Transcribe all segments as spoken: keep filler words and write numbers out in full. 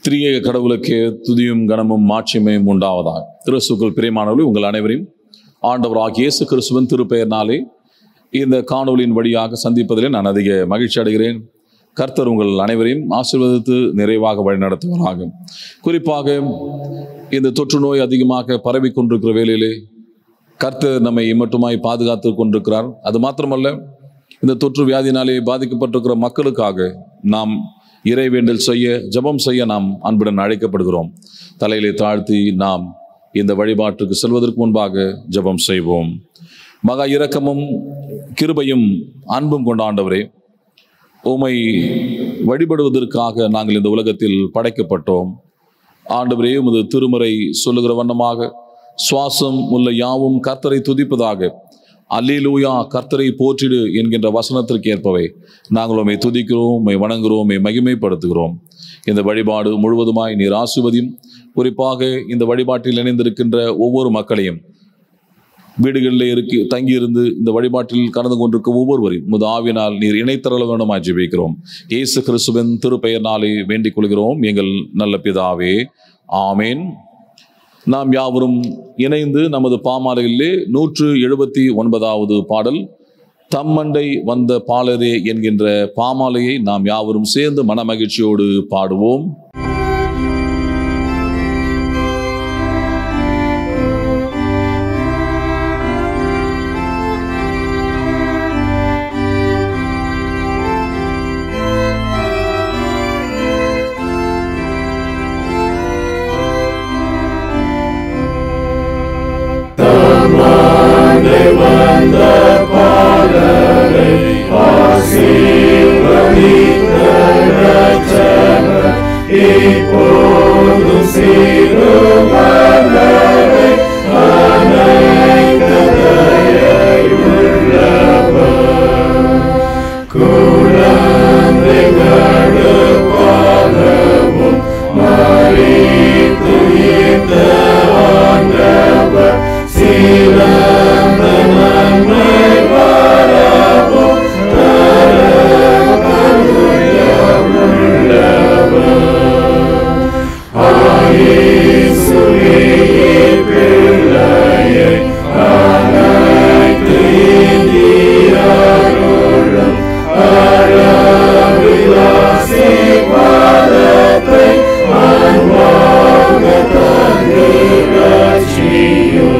திரியேக கடவுளுக்கு துதியும் கனமும் மாட்சிமையும் உண்டாவதாக. கிறிஸ்துவுக்குள் பிரியமானவர்களே, உங்கள் அனைவரையும் ஆண்டவராகிய இயேசு கிறிஸ்துவின் திருப்பெயர்னாலே இந்த காணொலியின் வழியாக சந்திப்பதிலே நான் அதிக மகிழ்ச்சி அடைகிறேன். கர்த்தர் உங்கள் அனைவரையும் ஆசீர்வதித்து நிறைவாக வழிநடத்துவராக. குறிப்பாக இந்த தொற்று நோய் அதிகமாக பரவி கொண்டிருக்கிற வேளையிலே கர்த்தர் நம்மை மட்டுமாய் பாதுகாத்து கொண்டிருக்கிறார். அது மாத்திரமல்ல, இந்த தொற்று வியாதினாலே பாதிக்கப்பட்டிருக்கிற மக்களுக்காக நாம் இறைவேண்டல் செய்ய, ஜெபம் செய்ய நாம் அன்புடன் அழைக்கப்படுகிறோம். தலையிலே தாழ்த்தி நாம் இந்த வழிபாட்டுக்கு செல்வதற்கு முன்பாக ஜெபம் செய்வோம். மகா இரக்கமும் கிருபையும் அன்பும் கொண்ட ஆண்டவரே, உம்மை வழிபடுவதற்காக நாங்கள் இந்த உலகத்தில் படைக்கப்பட்டோம். ஆண்டவரே, உமது திருமறை சொல்லுகிற வண்ணமாக சுவாசம் உள்ள யாவும் கர்த்தரை துதிப்பதாக, அல்லேலூயா கர்த்தரை போற்றிடு என்கின்ற வசனத்திற்கு ஏற்பவை நாங்கள் உம்மை துதிக்கிறோம், உம்மை வணங்குகிறோம், உம்மை மகிமைப்படுத்துகிறோம். இந்த வழிபாடு முழுவதுமாய் நீர் ஆசீர்வதியும். குறிப்பாக இந்த வழிபாட்டில் இணைந்திருக்கின்ற ஒவ்வொரு மக்களையும், வீடுகளில் இருக்கு தங்கியிருந்து இந்த வழிபாட்டில் கலந்து கொண்டிருக்க ஒவ்வொருவரையும் உமது ஆவினால் நீர் இணைத்தரல வேண்டுமாய் ஜெபிக்கிறோம். இயேசு கிறிஸ்துவின் திருப்பெயர்னாலே வேண்டிக் கொள்கிறோம் எங்கள் நல்ல பிதாவே, ஆமேன். நாம் யாவரும் இணைந்து நமது பாமாலையிலே நூற்று எழுபத்தி ஒன்பதாவது பாடல் தம்மண்டை வந்த பாலரே என்கின்ற பாமாலையை நாம் யாவரும் சேர்ந்து மனமகிழ்ச்சியோடு பாடுவோம். வந்த பாலரை ஆசீர்வதித்த இரட்சகர், இப்போதும் சிறுமலரை அணைத்த தயையுள்ளவர், குழந்தைகளுக்காகவும் மரித்து உயிர்த்த ஆண்டவர், சிறந்த நன்மை வரவும் தர கருணையுள்ளவர், ஆயேசுவே பிள்ளையை அனைத்து இந்தியருளும் அளவிலா ஆசீர்வாதத்தை அன்பாக தந்து ரட்சியும்.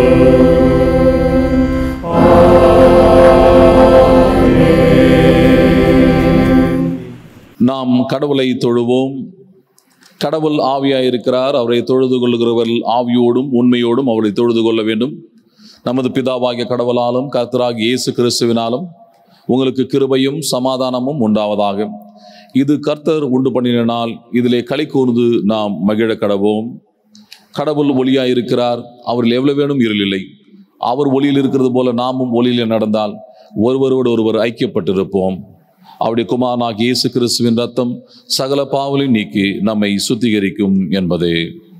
நாம் கடவுளை தொழுவோம். கடவுள் ஆவியாயிருக்கிறார். அவரை தொழுது கொள்ளுகிறவர்கள் ஆவியோடும் உண்மையோடும் அவரை தொழுது கொள்ள வேண்டும். நமது பிதாவாகிய கடவுளாலும் கர்த்தராகிய இயேசு கிறிஸ்துவினாலும் உங்களுக்கு கிருபையும் சமாதானமும் உண்டாவதாக. இது கர்த்தர் உண்டு பண்ணின நாள், இதிலே களி கூர்ந்து நாம் மகிழ கடவோம். கடவுள் ஒளியாயிருக்கிறார். அவரில் எவ்வளவு வேணும் இருள் இல்லை. அவர் ஒளியில் இருக்கிறது போல நாமும் ஒளியில் நடந்தால் ஒருவரோடு ஒருவர் ஐக்கியப்பட்டிருப்போம். அவருடைய குமாரனாகிய இயேசு கிறிஸ்துவின் ரத்தம் சகல பாவங்களையும் நீக்கி நம்மை சுத்திகரிக்கும் என்பதே.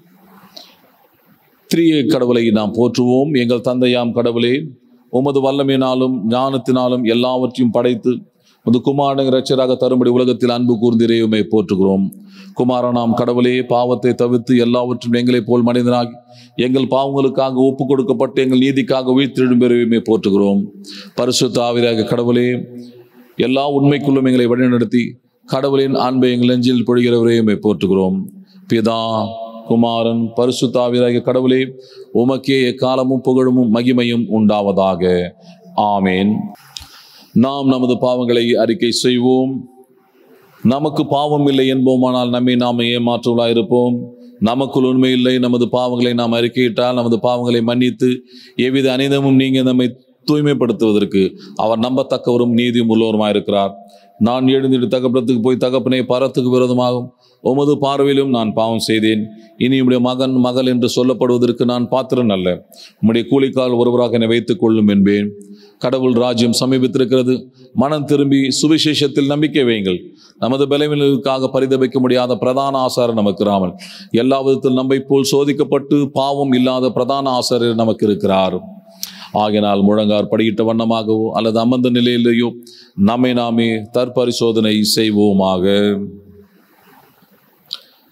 திரிய கடவுளை நாம் போற்றுவோம். எங்கள் தந்தையாம் கடவுளே, உமது வல்லமையினாலும் ஞானத்தினாலும் எல்லாவற்றையும் படைத்து உமது குமாரன் இரட்சகராக தரும்படி உலகத்தில் அன்பு கூர்ந்திரே உம்மை போற்றுகிறோம். குமாரனாம் கடவுளே, பாவத்தை தவிர்த்து எல்லாவற்றும் எங்களை போல் மனிதனாகி எங்கள் பாவங்களுக்காக ஒப்பு கொடுக்கப்பட்டு எங்கள் நீதிக்காக உயிர்த்தெழும் பெறவே போற்றுகிறோம். பரிசுத்த ஆவியாகிய கடவுளே, எல்லா உண்மைக்குள்ளும் எங்களை வழிநடத்தி கடவுளின் அன்பை எங்கள் நெஞ்சில் பொழிகிறவரையுமே போற்றுகிறோம். பிதா, குமாரன், பரிசுத்த ஆவியாகிய கடவுளே, உமக்கே எக்காலமும் புகழும் மகிமையும் உண்டாவதாக. ஆமேன். நாம் நமது பாவங்களை அறிக்கை செய்வோம். நமக்கு பாவம் இல்லை என்போமானால் நம்மை நாம் ஏமாற்றுவதாயிருப்போம். நமக்குள் உண்மை இல்லை. நமது பாவங்களை நாம் அறிக்கையிட்டால் நமது பாவங்களை மன்னித்து எவ்வித அநீதமும் நீங்க நம்மை தூய்மைப்படுத்துவதற்கு அவர் நம்பத்தக்கவரும் நீதியும் உள்ளவருமாயிருக்கிறார். நான் எழுந்திட்டு தகப்பனத்துக்கு போய் தகப்பனே, பரத்துக்கு விரோதமாகும் உமது பார்வையிலும் நான் பாவம் செய்தேன். இனி உம்முடைய மகன் மகள் என்று சொல்லப்படுவதற்கு நான் பாத்திரன் அல்ல. உம்முடைய கூலிக்கால் ஒருவராக என்னை வைத்துக் கொள்ளும் என்பேன். கடவுள் ராஜ்யம் சமீபித்திருக்கிறது. மனம் திரும்பி சுவிசேஷத்தில் நம்பிக்கை வையுங்கள். நமது பலவீனர்களுக்காக பரிதபிக்க முடியாத பிரதான ஆசாரியர் நமக்கு இராமல் எல்லா விதத்தில் நம்மை போல் சோதிக்கப்பட்டு பாவம் இல்லாத பிரதான ஆசாரியர் நமக்கு இருக்கிறார். ஆகினால் முழங்கார் படியிட்ட வண்ணமாகவோ அல்லது அமர்ந்த நிலையிலேயோ நம்மை நாமே தற்பரிசோதனை செய்வோமாக.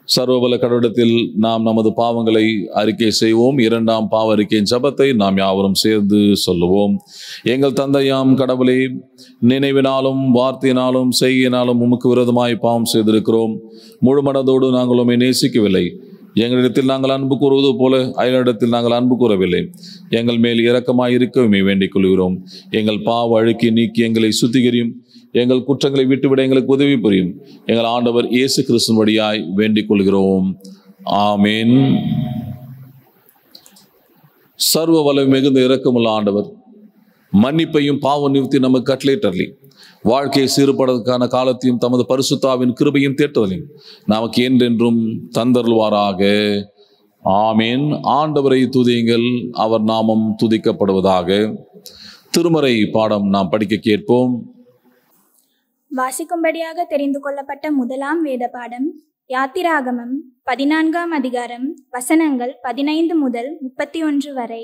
சர்வபல கடவுளத்தில் நாம் நமது பாவங்களை அறிக்கை செய்வோம். இரண்டாம் பாவ அறிக்கையின் ஜபத்தை நாம் யாவரும் சேர்ந்து சொல்லுவோம். எங்கள் தந்தையாம் கடவுளே, நினைவினாலும் வார்த்தையினாலும் செய்கையினாலும் உமக்கு விரோதமாய் பாவம் செய்திருக்கிறோம். முழு மனதோடு நாங்கள் உம்மை நேசிக்கவில்லை. எங்களிடத்தில் நாங்கள் அன்பு கூறுவது போல அயலிடத்தில் நாங்கள் அன்பு கூறவில்லை. எங்கள் மேல் இரக்கமாய் இருக்க உம்மை வேண்டிக் கொள்கிறோம். எங்கள் பாவ அழுக்கை நீக்கி எங்களை சுத்திகரியும். எங்கள் குற்றங்களை விட்டுவிட எங்களுக்கு உதவி புரியும். எங்கள் ஆண்டவர் இயேசு கிறிஸ்துவின் வழியாய் வேண்டிக் கொள்கிறோம். ஆமேன். சர்வ வல்லமை மிகுந்த இரக்கமுள்ள ஆண்டவர் மன்னிப்பையும் பாவ நிவர்த்தி நமக்கு கட்டளையிட்டருளி வாழ்க்கையை சீர்படுவதற்கான காலத்தையும் தமது பரிசுத்தாவின் கிருபையும் தேற்றுதலையும் நமக்கு என்றென்றும் தந்தருள்வாராக. ஆமேன். ஆண்டவரை துதியுங்கள், அவர் நாமம் துதிக்கப்படுவதாக. திருமறை பாடம் நாம் படிக்க கேட்போம். வாசிக்கும்படியாக தெரிந்து கொள்ளப்பட்ட முதலாம் வேத பாடம் யாத்திராகமம் பதினான்காம் அதிகாரம் வசனங்கள் பதினைந்து முதல் முப்பத்தி ஒன்று வரை.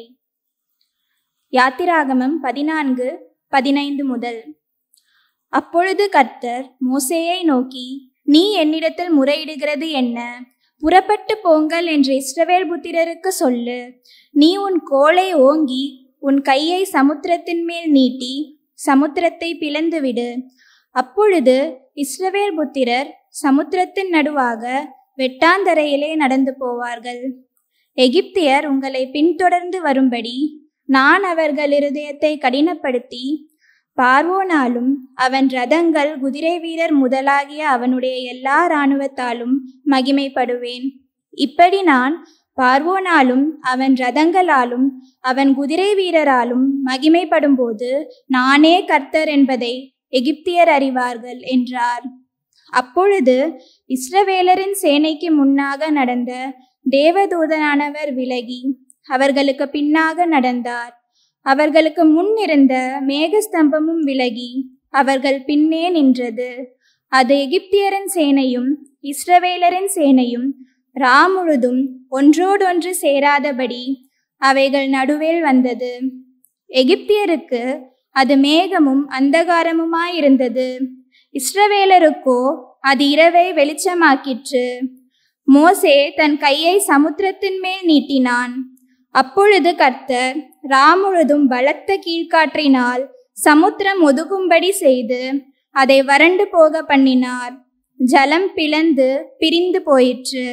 யாத்திராகமம் பதினான்கு பதினைந்து முதல். அப்பொழுது கர்த்தர் மோசேயை நோக்கி, நீ என்னிடத்தில் முறையிடுகிறது என்ன? புறப்பட்டு போங்கள் என்று இஸ்ரவேல் புத்திரருக்கு சொல்லு. நீ உன் கோலை ஓங்கி உன் கையை சமுத்திரத்தின் மேல் நீட்டி சமுத்திரத்தை பிளந்துவிடு. அப்பொழுது இஸ்ரவேல் புத்திரர் சமுத்திரத்தின் நடுவாக வெட்டாந்தரையிலே நடந்து போவார்கள். எகிப்தியர் உங்களை பின்தொடர்ந்து வரும்படி நான் அவர்கள் இருதயத்தை கடினப்படுத்தி பார்வோனாலும் அவன் ரதங்கள் குதிரை வீரர் முதலாகிய அவனுடைய எல்லா இராணுவத்தாலும் மகிமைப்படுவேன். இப்படி நான் பார்வோனாலும் அவன் ரதங்களாலும் அவன் குதிரை வீரராலும் மகிமைப்படும்போது நானே கர்த்தர் என்பதை எகிப்தியர் அறிவார்கள் என்றார். அப்பொழுது இஸ்ரவேலரின் சேனைக்கு முன்னாக நடந்த தேவதூதனானவர் விலகி அவர்களுக்கு பின்னாக நடந்தார். அவர்களுக்கு முன் இருந்த மேகஸ்தம்பமும் விலகி அவர்கள் பின்னே நின்றது. அது எகிப்தியரின் சேனையும் இஸ்ரவேலரின் சேனையும் ரா முழுதும் ஒன்றோடொன்று சேராதபடி அவைகள் நடுவில் வந்தது. எகிப்தியருக்கு அது மேகமும் அந்தகாரமுமாயிருந்தது. இஸ்ரவேலருக்கோ அது இரவை வெளிச்சமாக்கிற்று. மோசே தன் கையை சமுத்திரத்தின் மேல் நீட்டினான். அப்பொழுது கர்த்தர் ரா முழுதும் பலத்த கீழ்காற்றினால் சமுத்திரம் ஒதுங்கும்படி செய்து அதை வறண்டு போக பண்ணினார். ஜலம் பிளந்து பிரிந்து போயிற்று.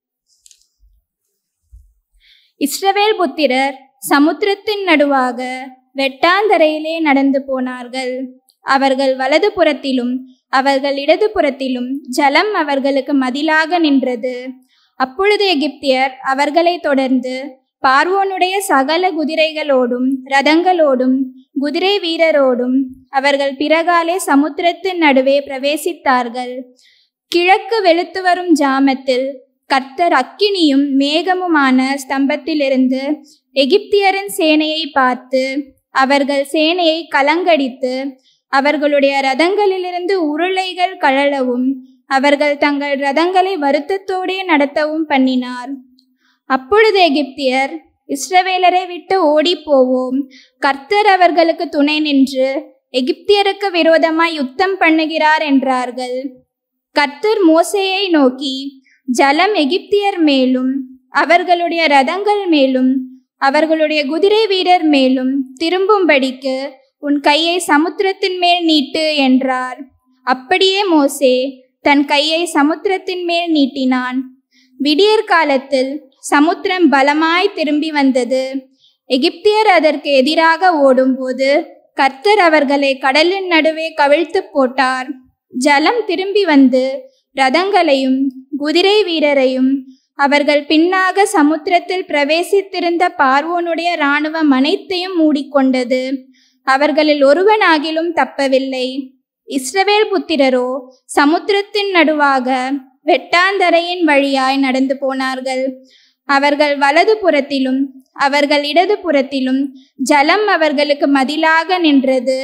இஸ்ரவேல் புத்திரர் சமுத்திரத்தின் நடுவாக வெட்டாந்தரையிலே நடந்து போனார்கள். அவர்கள் வலது புறத்திலும் அவர்கள் இடது புறத்திலும் ஜலம் அவர்களுக்கு மதிலாக நின்றது. அப்பொழுது எகிப்தியர் அவர்களை தொடர்ந்து பார்வோனுடைய சகல குதிரைகளோடும் ரதங்களோடும் குதிரை வீரரோடும் அவர்கள் பிறகாலே சமுத்திரத்தின் நடுவே பிரவேசித்தார்கள். கிழக்கு வெளுத்து வரும் ஜாமத்தில் கர்த்தர் அக்கினியும் மேகமுமான ஸ்தம்பத்திலிருந்து எகிப்தியரின் சேனையை பார்த்து அவர்கள் சேனையை கலங்கடித்து அவர்களுடைய ரதங்களிலிருந்து உருளைகள் கழலவும் அவர்கள் தங்கள் ரதங்களை வருத்தத்தோடே நடத்தவும் பண்ணினார். அப்பொழுது எகிப்தியர், இஸ்ரவேலரை விட்டு ஓடி போவோம், கர்த்தர் அவர்களுக்கு துணை நின்று எகிப்தியருக்கு விரோதமாய் யுத்தம் பண்ணுகிறார் என்றார்கள். கர்த்தர் மோசேயை நோக்கி, ஜலம் எகிப்தியர் மேலும் அவர்களுடைய ரதங்கள் மேலும் அவர்களுடைய குதிரை வீரர் மேலும் திரும்பும்படிக்கு உன் கையை சமுத்திரத்தின் மேல் நீட்டு என்றார். அப்படியே மோசே தன் கையை சமுத்திரத்தின் மேல் நீட்டினான். விடியற் காலத்தில் சமுத்திரம் பலமாய் திரும்பி வந்தது. எகிப்தியர் அதற்கு எதிராக ஓடும்போது கர்த்தர் அவர்களை கடலின் நடுவே கவிழ்த்து போட்டார். ஜலம் திரும்பி வந்து ரதங்களையும் குதிரை வீரரையும் அவர்கள் பின்னாக சமுத்திரத்தில் பிரவேசித்திருந்த பார்வோனுடைய இராணுவம் அனைத்தையும் மூடிக்கொண்டது. அவர்களில் ஒருவனாகிலும் தப்பவில்லை. இஸ்ரவேல் புத்திரரோ சமுத்திரத்தின் நடுவாக வெட்டாந்தரையின் வழியாய் நடந்து போனார்கள். அவர்கள் வலது புறத்திலும் அவர்கள் இடது புறத்திலும் ஜலம் அவர்களுக்கு மதிலாக நின்றது.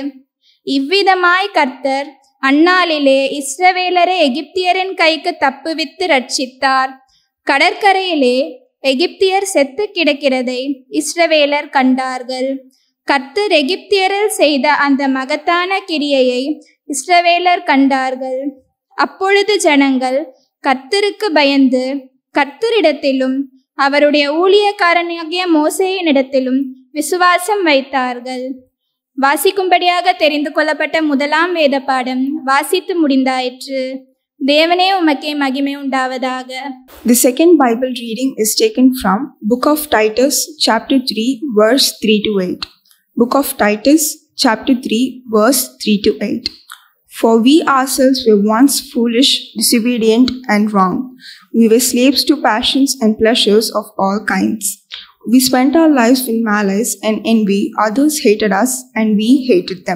இவ்விதமாய் கர்த்தர் அந்நாளிலே இஸ்ரவேலரை எகிப்தியரின் கைக்கு தப்புவித்து ரட்சித்தார். கடற்கரையிலே எகிப்தியர் செத்து கிடக்கிறதை இஸ்ரவேலர் கண்டார்கள். கர்த்தர் எகிப்தியரில் செய்த அந்த மகத்தான கிரியையை இஸ்ரவேலர் கண்டார்கள். அப்பொழுது ஜனங்கள் கர்த்தருக்கு பயந்து கர்த்தரிடத்திலும் அவருடைய ஊழியக்காரனாகிய மோசேயினிடத்திலும் விசுவாசம் வைத்தார்கள். வாசிக்கும்படியாக தெரிந்து கொள்ளப்பட்ட முதலாம் வேத பாடம் வாசித்து முடிந்தாயிற்று. தேவனே உமக்கே மகிமை உண்டாவதாக. The second Bible reading is taken from Book of Titus, chapter three, verse three to eight. Book of Titus, chapter three, verse three to eight. For we ourselves were once foolish, disobedient, and wrong. We were slaves to passions and pleasures of all kinds. We spent our lives in malice and envy. Others hated us, and we hated them.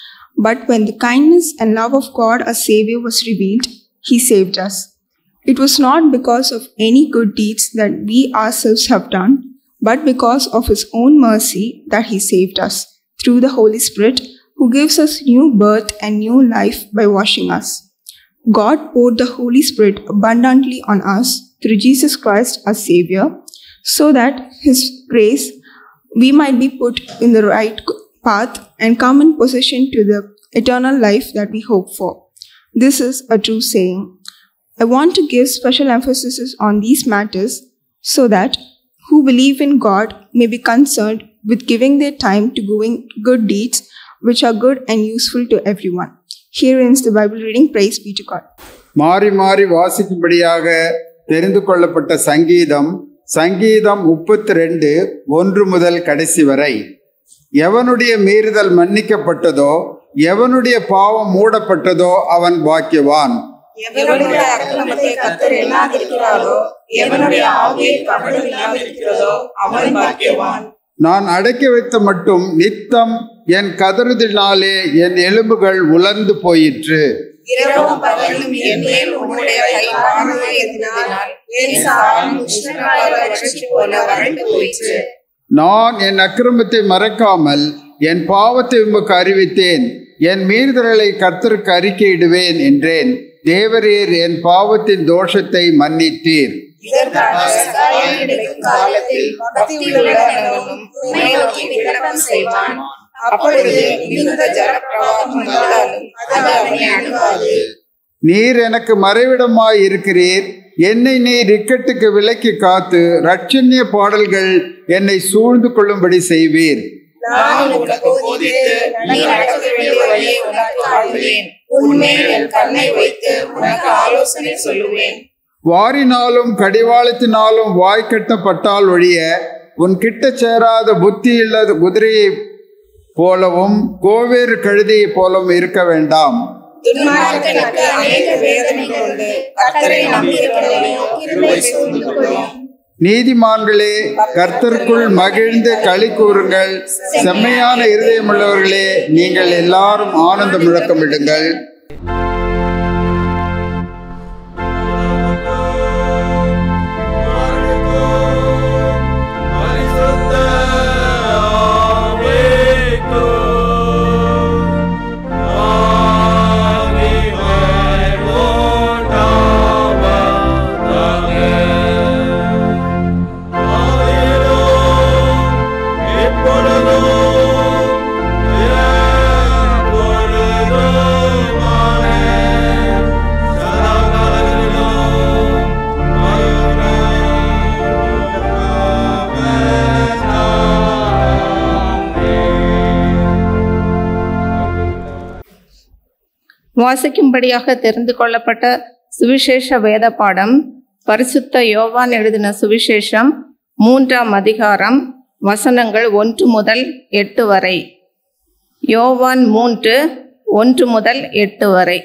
But when the kindness and love of God our Savior was revealed, He saved us. It was not because of any good deeds that we ourselves have done, but because of His own mercy that He saved us, through the Holy Spirit, who gives us new birth and new life by washing us. God poured the Holy Spirit abundantly on us through Jesus Christ our Savior, so that His grace we might be put in the right path and come in possession to the eternal life that we hope for. This is a true saying. I want to give special emphasis on these matters so that who believe in God may be concerned with giving their time to doing good deeds which are good and useful to everyone. Here ends the Bible reading. Praise be to God. மாறி மாறி வாசிக்கும்படியாக தெரிந்து கொள்ளப்பட்ட சங்கீதம் சங்கீதம் முப்பத்தி ரெண்டு ஒன்று முதல் கடைசி வரை. எவனுடைய மீறுதல் மன்னிக்கப்பட்டதோ, எவனுடைய பாவம் மூடப்பட்டதோ அவன் பாக்கியவான். எவனுடைய அக்கிரமத்தை கர்த்தர் எண்ணாதிருக்கிறாரோ, எவனுடைய ஆவியில் கபடம் இல்லாதிருக்கிறதோ அவன் பாக்கியவான். நான் அடக்கி வைத்த மட்டும் நித்தம் என் கதறுதலினாலே என் எலும்புகள் உலர்ந்து போயிற்று. இரவும் பகலும் என் மேல் உம்முடைய கை பாரமாயிருந்ததினால் என் சாரம் உஷ்ணகால வறட்சி போல வறண்டு போயிற்று. நான் என் அக்கிரமத்தை மறக்காமல் என் பாவத்தை உமக்கு அறிவித்தேன். என் மீறுதல்களை கர்த்தருக்கு அறிக்கையிடுவேன் என்றேன். தேவரீர் என் பாவத்தின் தோஷத்தை மன்னித்தீர். இதற்காக சகாயம் கிடைக்கும் காலத்தில் பக்தியுள்ளவனும் உம்மை நோக்கி விண்ணப்பம் செய்வான். அப்பொழுது மிகுந்த ஜலப்பிரவாகம் வந்தாலும் அது அவனை அணுகாது. நீர் எனக்கு மறைவிடமாய் இருக்கிறீர். என்னை நீர் இக்கட்டுக்கு விலக்கி காத்து இரட்சண்ய பாடல்கள் என்னை சூழ்ந்து கொள்ளும்படி செய்வீர். நான் உனக்கு போதித்து நீ நடக்க வேண்டிய வழியை உனக்கு காட்டுவேன். உன்மேல் என் கண்ணை வைத்து உனக்கு ஆலோசனை சொல்லுவேன். வாரினாலும் கடிவாளத்தினாலும் வாய் கட்டப்பட்டால் ஒழிய உன் கிட்ட சேராத புத்தி இல்லாத குதிரையை போலவும் கோவேறு கழுதையை போலவும் இருக்க வேண்டாம். துன்மார்க்கனுக்கு அநேக வேதனை கொண்டு கர்த்தரை நம்பியிருக்கிறவனையோ கிருபை சூழ்ந்து கொள்ளும். நீதிமான்களே, கர்த்தருக்குள் மகிழ்ந்து களி கூறுங்கள். செம்மையான இருதயமுள்ளவர்களே, நீங்கள் எல்லாரும் ஆனந்த முழக்கமிடுங்கள். வாசிக்கும்படியாக தெரிந்து கொள்ளப்பட்ட சுவிசேஷ வேத பாடம் பரிசுத்த யோவான் எழுதின சுவிசேஷம் மூன்றாம் அதிகாரம் வசனங்கள் ஒன்று முதல் எட்டு வரை. யோவான் மூன்று ஒன்று முதல் எட்டு வரை.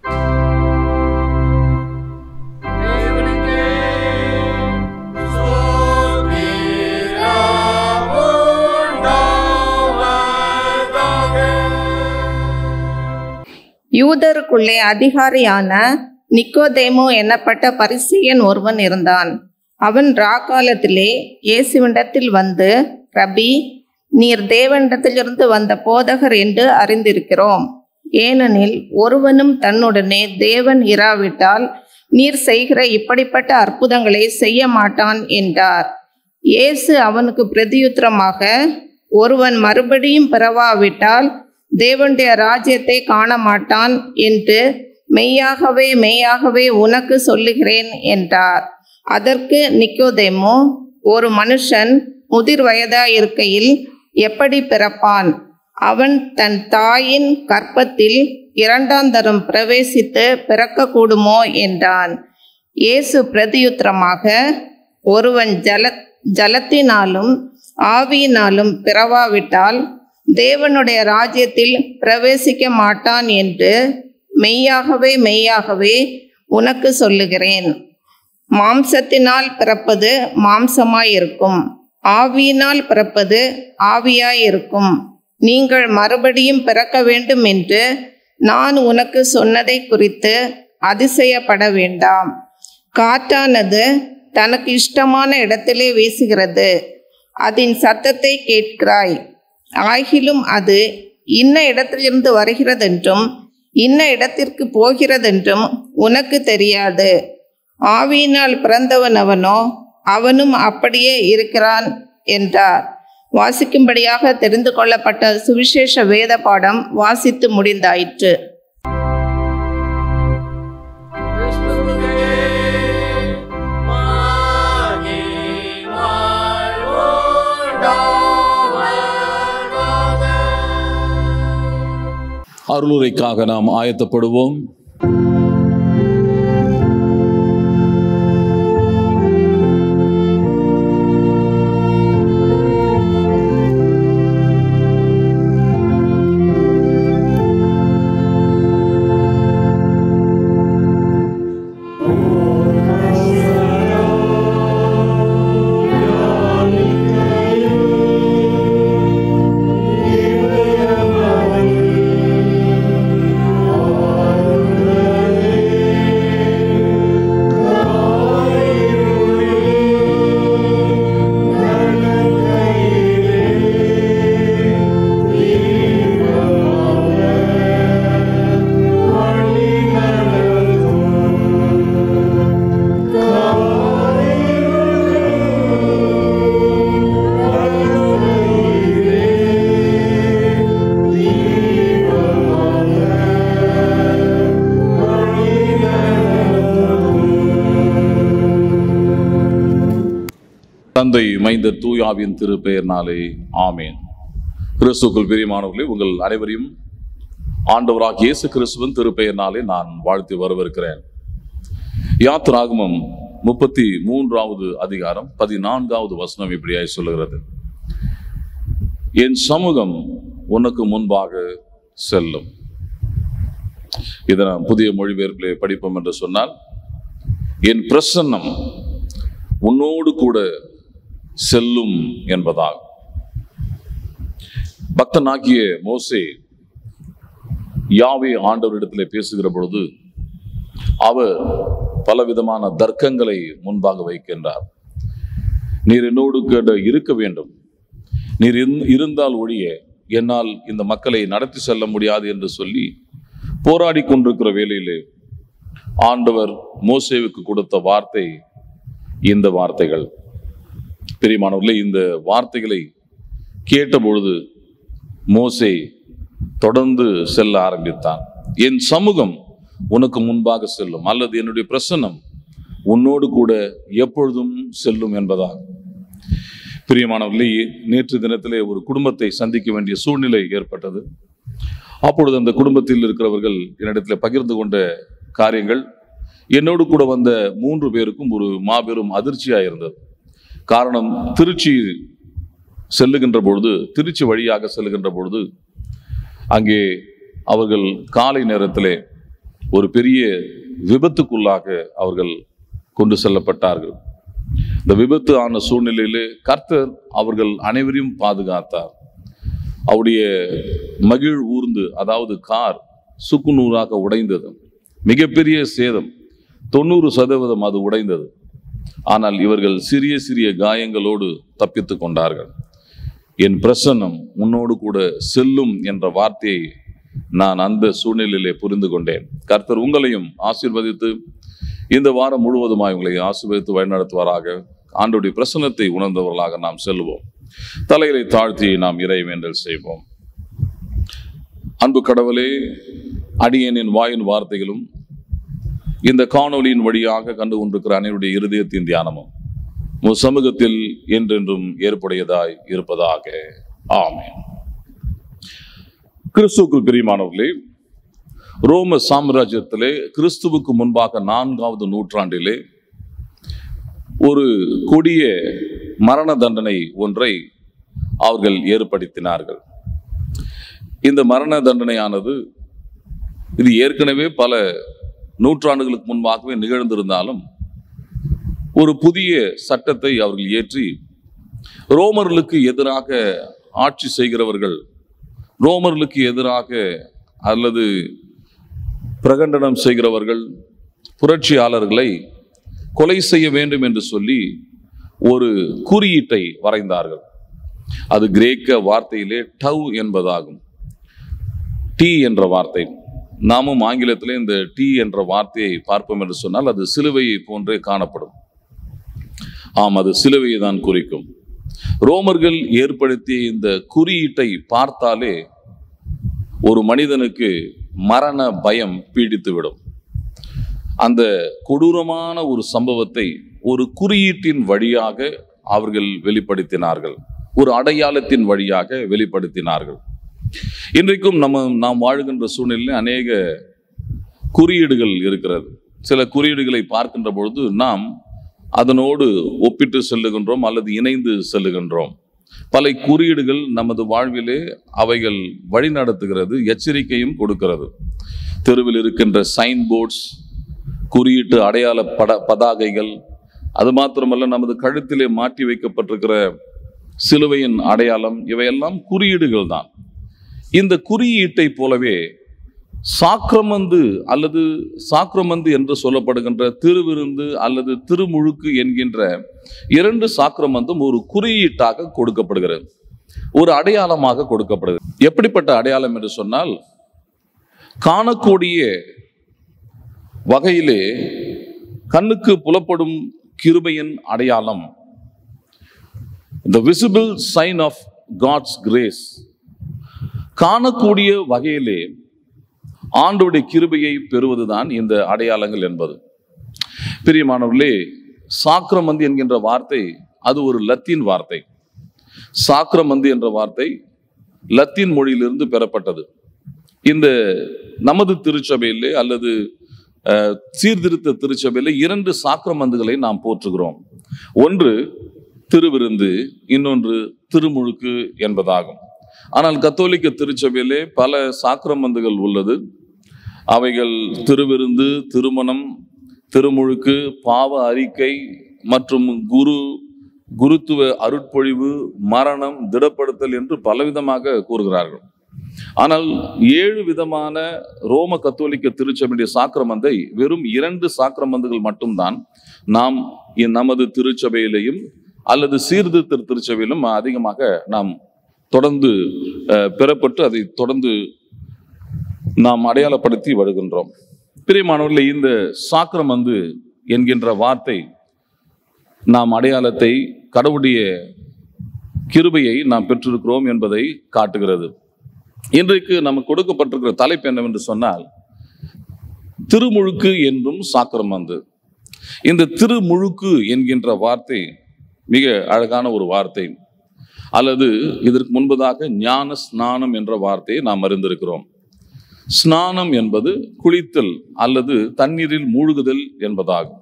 யூதருக்குள்ளே அதிகாரியான நிக்கோதேமு என்னப்பட்ட பரிசேயன் ஒருவன் இருந்தான். அவன் ராக்காலத்திலே இயேசுவிடத்தில் வந்து, ரபி, நீர் தேவனிடத்திலிருந்து வந்த போதகர் என்று அறிந்திருக்கிறோம். ஏனெனில் ஒருவனும் தன்னுடனே தேவன் இராவிட்டால் நீர் செய்கிற இப்படிப்பட்ட அற்புதங்களை செய்ய மாட்டான் என்றார். இயேசு அவனுக்கு பிரதியுத்தரமாக, ஒருவன் மறுபடியும் பிறவாவிட்டால் தேவனுடைய ராஜ்யத்தை காண மாட்டான் என்று மெய்யாகவே மெய்யாகவே உனக்கு சொல்லுகிறேன் என்றார். அதற்கு நிக்கோதேமு, ஒரு மனுஷன் முதிர் வயதாயிருக்கையில் எப்படி பிறப்பான்? அவன் தன் தாயின் கர்ப்பத்தில் இரண்டாந்தரம் பிரவேசித்து பிறக்கக்கூடுமோ என்றான். இயேசு பிரதியுத்தரமாக, ஒருவன் ஜல ஜலத்தினாலும் ஆவியினாலும் பிறவாவிட்டால் தேவனுடைய ராஜ்யத்தில் பிரவேசிக்க மாட்டான் என்று மெய்யாகவே மெய்யாகவே உனக்கு சொல்லுகிறேன். மாம்சத்தினால் பிறப்பது மாம்சமாயிருக்கும், ஆவியினால் பிறப்பது ஆவியாயிருக்கும். நீங்கள் மறுபடியும் பிறக்க வேண்டும் என்று நான் உனக்கு சொன்னதை குறித்து அதிசயப்பட வேண்டாம். காற்றானது தனக்கு இஷ்டமான இடத்திலே வீசுகிறது, அதன் சத்தத்தை கேட்கிறாய், ஆகிலும் அது இன்ன இடத்திலிருந்து வருகிறதென்றும் இன்ன இடத்திற்கு போகிறதென்றும் உனக்கு தெரியாது. ஆவியினால் பிறந்தவன் அவனோ, அவனும் அப்படியே இருக்கிறான் என்றார். வாசிக்கும்படியாக தெரிந்து கொள்ளப்பட்ட சுவிசேஷ வேத பாடம் வாசித்து முடிந்தாயிற்று. அருளுரைக்காக நாம் ஆயத்தப்படுவோம். தந்தை, மைந்தர், தூயாவின் திருப்பெயர்னாலே ஆமேன். கிறிஸ்துவுக்குள் பிரியமானவர்களே, உங்கள் அனைவரையும் ஆண்டவராகிய இயேசு கிறிஸ்துவின் திருப்பெயர்னாலே நான் வாழ்த்தி வரவிருக்கிறேன். யாத்திராகமம் முப்பத்தி மூன்றாவது அதிகாரம் பதினான்காவது வசனம் இப்படியாய் சொல்லுகிறது: என் சமூகம் உனக்கு முன்பாக செல்லும். இதை நான் புதிய மொழிபெயர்ப்பிலே படிப்போம் என்று சொன்னால், என் பிரசன்னம் உன்னோடு கூட செல்லும் என்பதாகும். பக்தனாகிய மோசே யாவே ஆண்டவரிடத்திலே பேசுகிற பொழுது அவர் பலவிதமான தர்க்கங்களை முன்பாக வைக்கின்றார். நீர் என்னோடு கூட இருக்க வேண்டும், நீர் இருந்தால் ஒழிய என்னால் இந்த மக்களை நடத்தி செல்ல முடியாது என்று சொல்லி போராடி கொண்டிருக்கிற வேளையிலே ஆண்டவர் மோசேவுக்கு கொடுத்த வார்த்தை இந்த வார்த்தைகள். பிரியமானவர்களே, இந்த வார்த்தைகளை கேட்ட பொழுது மோசே தொடர்ந்து செல்ல ஆரம்பித்தான். என் சமூகம் உனக்கு முன்பாக செல்லும், அல்லது என்னுடைய பிரசன்னம் உன்னோடு கூட எப்பொழுதும் செல்லும் என்பதாகும். பிரியமானவர்களே, நேற்று தினத்திலே ஒரு குடும்பத்தை சந்திக்க வேண்டிய சூழ்நிலை ஏற்பட்டது. அப்பொழுது அந்த குடும்பத்தில் இருக்கிறவர்கள் என்னிடத்தில் பகிர்ந்து கொண்ட காரியங்கள் என்னோடு கூட வந்த மூன்று பேருக்கும் ஒரு மாபெரும் அதிர்ச்சியாக இருந்தது. காரணம், திருச்சி செல்லுகின்ற பொழுது திருச்சி வழியாக செல்லுகின்ற பொழுது அங்கே அவர்கள் காலை நேரத்திலே ஒரு பெரிய விபத்துக்குள்ளாக அவர்கள் கொண்டு செல்லப்பட்டார்கள். இந்த விபத்து ஆன சூழ்நிலையிலே கர்த்தர் அவர்கள் அனைவரையும் பாதுகாத்தார். அவருடைய மகிழ் ஊர்ந்து, அதாவது கார் சுக்குநூறாக உடைந்தது. மிகப்பெரிய சேதம், தொண்ணூறு சதவீதம் அது உடைந்தது. ஆனால் இவர்கள் சிறிய சிறிய காயங்களோடு தப்பித்து கொண்டார்கள். என் பிரசன்னம் உன்னோடு கூட செல்லும் என்ற வார்த்தையை நான் அந்த சூழ்நிலையிலே புரிந்து கொண்டேன். கர்த்தர் உங்களையும் ஆசீர்வதித்து இந்த வாரம் முழுவதுமாய் உங்களை ஆசீர்வதித்து வழிநடத்துவாராக. ஆண்டவருடைய பிரசன்னத்தை உணர்ந்தவர்களாக நாம் செல்வோம். தலைகளை தாழ்த்தி நாம் இறைவேண்டல் செய்வோம். அன்பு கடவுளே, அடியேனின் வாயின் வார்த்தைகளும் இந்த காணொலியின் வழியாக கண்டு கொண்டிருக்கிற அனைவருடைய இருதயத்தின் தியானமும் உம் சமூகத்தில் என்றென்றும் ஏற்புடையதாய் இருப்பதாக. ஆமென். கிறிஸ்துவுக்குள் பிரியமானவர்களே, ரோம சாம்ராஜ்யத்திலே கிறிஸ்துவுக்கு முன்பாக நான்காவது நூற்றாண்டிலே ஒரு கொடிய மரண தண்டனை ஒன்றை அவர்கள் ஏற்படுத்தினார்கள். இந்த மரண தண்டனையானது இது ஏற்கனவே பல நூற்றாண்டுகளுக்கு முன்பாகவே நிகழ்ந்திருந்தாலும் ஒரு புதிய சட்டத்தை அவர்கள் ஏற்றி ரோமர்களுக்கு எதிராக ஆட்சி செய்கிறவர்கள், ரோமர்களுக்கு எதிராக அல்லது பிரகடனம் செய்கிறவர்கள், புரட்சியாளர்களை கொலை செய்ய வேண்டும் என்று சொல்லி ஒரு குறியீட்டை வரைந்தார்கள். அது கிரேக்க வார்த்தையிலே டவ் என்பதாகும். டி என்ற வார்த்தை. நாமும் ஆங்கிலத்திலே இந்த டி என்ற வார்த்தையை பார்ப்போம் என்று சொன்னால் அது சிலுவையை போன்றே காணப்படும். ஆம், அது சிலுவையை தான் குறிக்கும். ரோமர்கள் ஏற்படுத்திய இந்த குறியீட்டை பார்த்தாலே ஒரு மனிதனுக்கு மரண பயம் பீடித்துவிடும். அந்த கொடூரமான ஒரு சம்பவத்தை ஒரு குறியீட்டின் வழியாக அவர்கள் வெளிப்படுத்தினார்கள், ஒரு அடையாளத்தின் வழியாக வெளிப்படுத்தினார்கள். இன்றைக்கும் நம்ம நாம் வாழ்கின்ற சூழ்நிலையில் அநேக குறியீடுகள் இருக்கிறது. சில குறியீடுகளை பார்க்கின்ற பொழுது நாம் அதனோடு ஒப்பிட்டு செல்லுகின்றோம் அல்லது இணைந்து செல்லுகின்றோம். பல குறியீடுகள் நமது வாழ்விலே அவைகள் வழிநடத்துகிறது, எச்சரிக்கையும் கொடுக்கிறது. தெருவில் இருக்கின்ற சைன் போர்ட்ஸ், குறியீட்டு அடையாள பட பதாகைகள், அது மாத்திரமல்ல நமது கழுத்திலே மாட்டி வைக்கப்பட்டிருக்கிற சிலுவையின் அடையாளம், இவையெல்லாம் குறியீடுகள் தான். இந்த குறியீட்டை போலவே சாக்கிரமந்து அல்லது சாக்கிரமந்து என்று சொல்லப்படுகின்ற திருவிருந்து அல்லது திருமுழுக்கு என்கின்ற இரண்டு சாக்கிரமந்தும் ஒரு குறியீட்டாக கொடுக்கப்படுகிறது, ஒரு அடையாளமாக கொடுக்கப்படுகிறது. எப்படிப்பட்ட அடையாளம் என்று சொன்னால், காணக்கூடிய வகையிலே கண்ணுக்கு புலப்படும் கிருபையின் அடையாளம், the visible sign of God's grace. காணக்கூடிய வகையிலே ஆண்டவருடைய கிருபையை பெறுவதுதான் இந்த அடையாளங்கள் என்பது. பிரியமானவர்களே, சாக்கிரமந்து என்கின்ற வார்த்தை அது ஒரு லத்தீன் வார்த்தை. சாக்கிரமந்து என்ற வார்த்தை லத்தீன் மொழியிலிருந்து பெறப்பட்டது. இந்த நமது திருச்சபையிலே அல்லது சீர்திருத்த திருச்சபையிலே இரண்டு சாக்கிரமந்துகளை நாம் போற்றுகிறோம். ஒன்று திருவிருந்து, இன்னொன்று திருமுழுக்கு என்பதாகும். ஆனால் கத்தோலிக்க திருச்சபையிலே பல சாக்கிரமந்துகள் உள்ளது. அவைகள் திருவிருந்து, திருமணம், திருமுழுக்கு, பாவ அறிக்கை மற்றும் குரு குருத்துவ அருட்பொழிவு, மரணம், திடப்படுத்தல் என்று பலவிதமாக கூறுகிறார்கள். ஆனால் ஏழு விதமான ரோம கத்தோலிக்க திருச்சபையுடைய சாக்கிரமந்தை வெறும் இரண்டு சாக்கிரமந்துகள் மட்டும்தான் நாம் நமது திருச்சபையிலையும் அல்லது சீர்திருத்த திருச்சபையிலும் அதிகமாக நாம் தொடர்ந்து பெறப்பட்டு அதை தொடர்ந்து நாம் அடையாளப்படுத்தி வருகின்றோம். பிரியமானவர்களே, இந்த சாக்கிரமந்து என்கின்ற வார்த்தை நாம் அடையாளத்தை, கடவுளுடைய கிருபையை நாம் பெற்றிருக்கிறோம் என்பதை காட்டுகிறது. இன்றைக்கு நமக்கு கொடுக்கப்பட்டிருக்கிற தலைப்பு என்னவென்று சொன்னால், திருமுழுக்கு என்றும் சாக்கிரமந்து. இந்த திருமுழுக்கு என்கின்ற வார்த்தை மிக அழகான ஒரு வார்த்தை. அல்லது இதற்கு முன்பதாக ஞான ஸ்நானம் என்ற வார்த்தையை நாம் அறிந்திருக்கிறோம். ஸ்நானம் என்பது குளித்தல் அல்லது தண்ணீரில் மூழ்குதல் என்பதாகும்.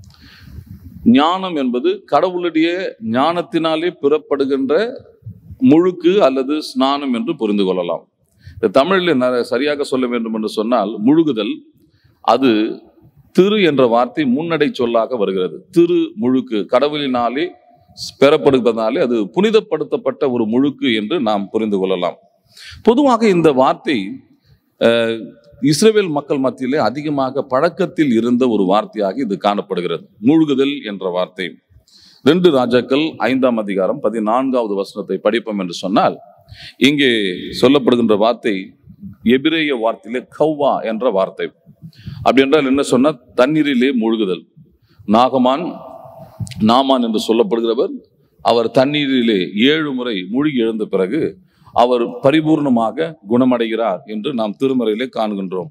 ஞானம் என்பது கடவுளுடைய ஞானத்தினாலே பெறப்படுகின்ற முழுக்கு அல்லது ஸ்நானம் என்று புரிந்து கொள்ளலாம். இந்த தமிழில் சரியாக சொல்ல வேண்டும் என்று சொன்னால், முழுகுதல் அது திரு என்ற வார்த்தை முன்னடை சொல்லாக வருகிறது. திரு முழுக்கு கடவுளினாலே பெறப்படுவதனாலே அது புனிதப்படுத்தப்பட்ட ஒரு முழுக்கு என்று நாம் புரிந்து கொள்ளலாம். பொதுவாக இந்த வார்த்தை இஸ்ரவேல் மக்கள் மத்தியிலே அதிகமாக பழக்கத்தில் இருந்த ஒரு வார்த்தையாக இது காணப்படுகிறது. மூழ்குதல் என்ற வார்த்தை ரெண்டு ராஜாக்கள் ஐந்தாம் அதிகாரம் பதினான்காவது வசனத்தை படிப்போம் என்று சொன்னால், இங்கே சொல்லப்படுகின்ற வார்த்தை எபிரேய வார்த்தையிலே கவ்வா என்ற வார்த்தை. அப்படி என்றால் என்ன சொன்னால், தண்ணீரிலே மூழ்குதல். நாகமான் நாமான் என்று சொல்லப்படுகிறவர், அவர் தண்ணீரிலே ஏழு முறை மூழ்கி எழுந்த பிறகு அவர் பரிபூர்ணமாக குணமடைகிறார் என்று நாம் திருமறையிலே காண்கின்றோம்.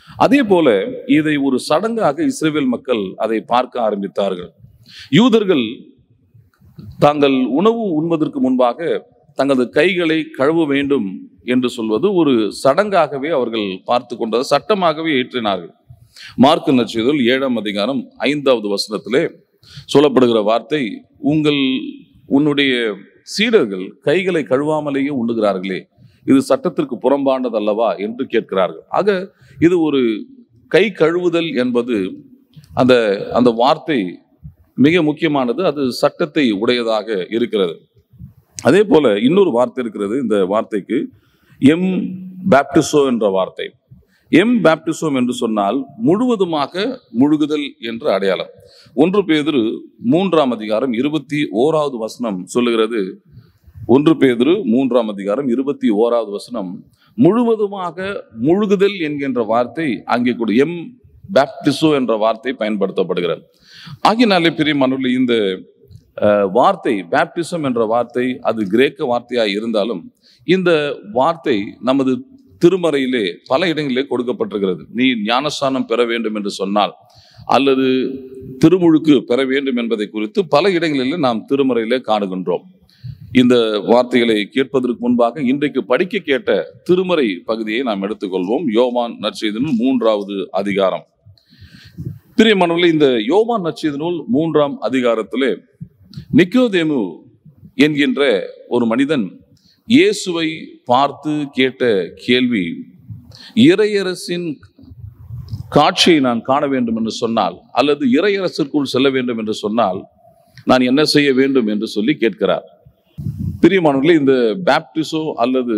அதே போல இதை ஒரு சடங்காக இஸ்ரவேல் மக்கள் அதை பார்க்க ஆரம்பித்தார்கள். யூதர்கள் தாங்கள் உணவு உண்பதற்கு முன்பாக தங்களது கைகளை கழுவ வேண்டும் என்று சொல்வது ஒரு சடங்காகவே அவர்கள் பார்த்து கொண்டது, சட்டமாகவே ஏற்றினார்கள். மார்க்கு நற்செய்தியில் ஏழாம் அதிகாரம் ஐந்தாவது வசனத்திலே சொல்லப்படுகிற வார்த்தை, உங்கள் உன்னுடைய சீடர்கள் கைகளை கழுவாமலேயே உண்ணுகிறார்களே, இது சட்டத்திற்கு புறம்பானது அல்லவா என்று கேட்கிறார்கள். ஆக இது ஒரு கை கழுவுதல் என்பது அந்த அந்த வார்த்தை மிக முக்கியமானது, அது சட்டத்தை உடையதாக இருக்கிறது. அதே போல இன்னொரு வார்த்தை இருக்கிறது. இந்த வார்த்தைக்கு எம் பேப்டிசோ என்ற வார்த்தை. எம் பேப்டிசோம் என்று சொன்னால் முழுவதுமாக முழுகுதல் என்ற அடையாளம். ஒன்று பேதுரு மூன்றாம் அதிகாரம் இருபத்தி ஓராவது வசனம் சொல்லுகிறது. ஒன்று பேதுரு மூன்றாம் அதிகாரம் இருபத்தி ஓராவது வசனம் முழுவதுமாக முழுகுதல் என்கின்ற வார்த்தை அங்கே கூட எம் பேப்டிசோ என்ற வார்த்தை பயன்படுத்தப்படுகிறது. ஆகினாலே பிரியமானவர்களே, இந்த வார்த்தை பேப்டிசம் என்ற வார்த்தை அது கிரேக்க வார்த்தையாக இருந்தாலும் இந்த வார்த்தை நமது திருமறையிலே பல இடங்களிலே கொடுக்கப்பட்டிருக்கிறது. நீ ஞானஸ்நானம் பெற வேண்டும் என்று சொன்னால் அல்லது திருமுழுக்கு பெற வேண்டும் என்பதை குறித்து பல இடங்களிலே நாம் திருமறையிலே காணுகின்றோம். இந்த வார்த்தைகளை கேட்பதற்கு முன்பாக இன்றைக்கு படிக்க கேட்ட திருமறை பகுதியை நாம் எடுத்துக்கொள்வோம். யோவான் நற்செய்தி நூல் மூன்றாவது அதிகாரம். பிரியமானவர்களே, இந்த யோவான் நற்செய்தி நூல் மூன்றாம் அதிகாரத்திலே நிக்கோதேமு என்கின்ற ஒரு மனிதன் இயேசுவை பார்த்து கேட்ட கேள்வி, இறையரசின் காட்சியை நான் காண வேண்டும் என்று சொன்னால் அல்லது இறையரசிற்குள் செல்ல வேண்டும் என்று சொன்னால் நான் என்ன செய்ய வேண்டும் என்று சொல்லி கேட்கிறார். பிரியமானவர்களே, இந்த பேப்டிசோ அல்லது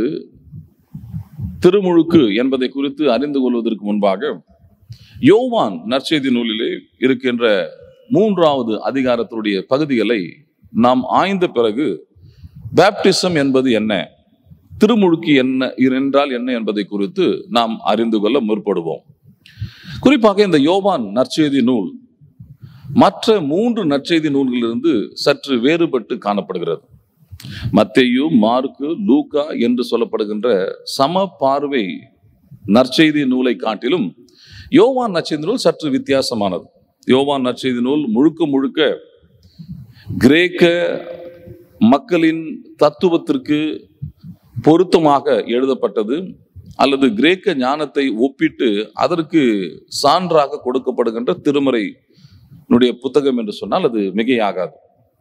திருமுழுக்கு என்பதை குறித்து அறிந்து கொள்வதற்கு முன்பாக யோவான் நற்செய்தி நூலிலே இருக்கின்ற மூன்றாவது அதிகாரத்தினுடைய பகுதிகளை நாம் ஆய்ந்த பிறகு பேப்டிசம் என்பது என்ன, திருமுழுக்கு என்ன என்றால் என்ன என்பதை குறித்து நாம் அறிந்து கொள்ள முற்படுவோம். குறிப்பாக இந்த யோவான் நற்செய்தி நூல் மற்ற மூன்று நற்செய்தி நூல்களிலிருந்து சற்று வேறுபட்டு காணப்படுகிறது. மத்தேயு, மார்க்கு, லூக்கா என்று சொல்லப்படுகின்ற சம பார்வை நற்செய்தி நூலை காட்டிலும் யோவான் நற்செய்தி நூல் சற்று வித்தியாசமானது. யோவான் நற்செய்தி நூல் முழுக்க முழுக்க கிரேக்க மக்களின் தத்துவத்திற்கு பொருத்தமாக எழுதப்பட்டது அல்லது கிரேக்க ஞானத்தை ஒப்பிட்டு அதற்கு சான்றாக கொடுக்கப்படுகின்ற திருமறையினுடைய புத்தகம் என்று சொன்னால் அது மிகையாகாது.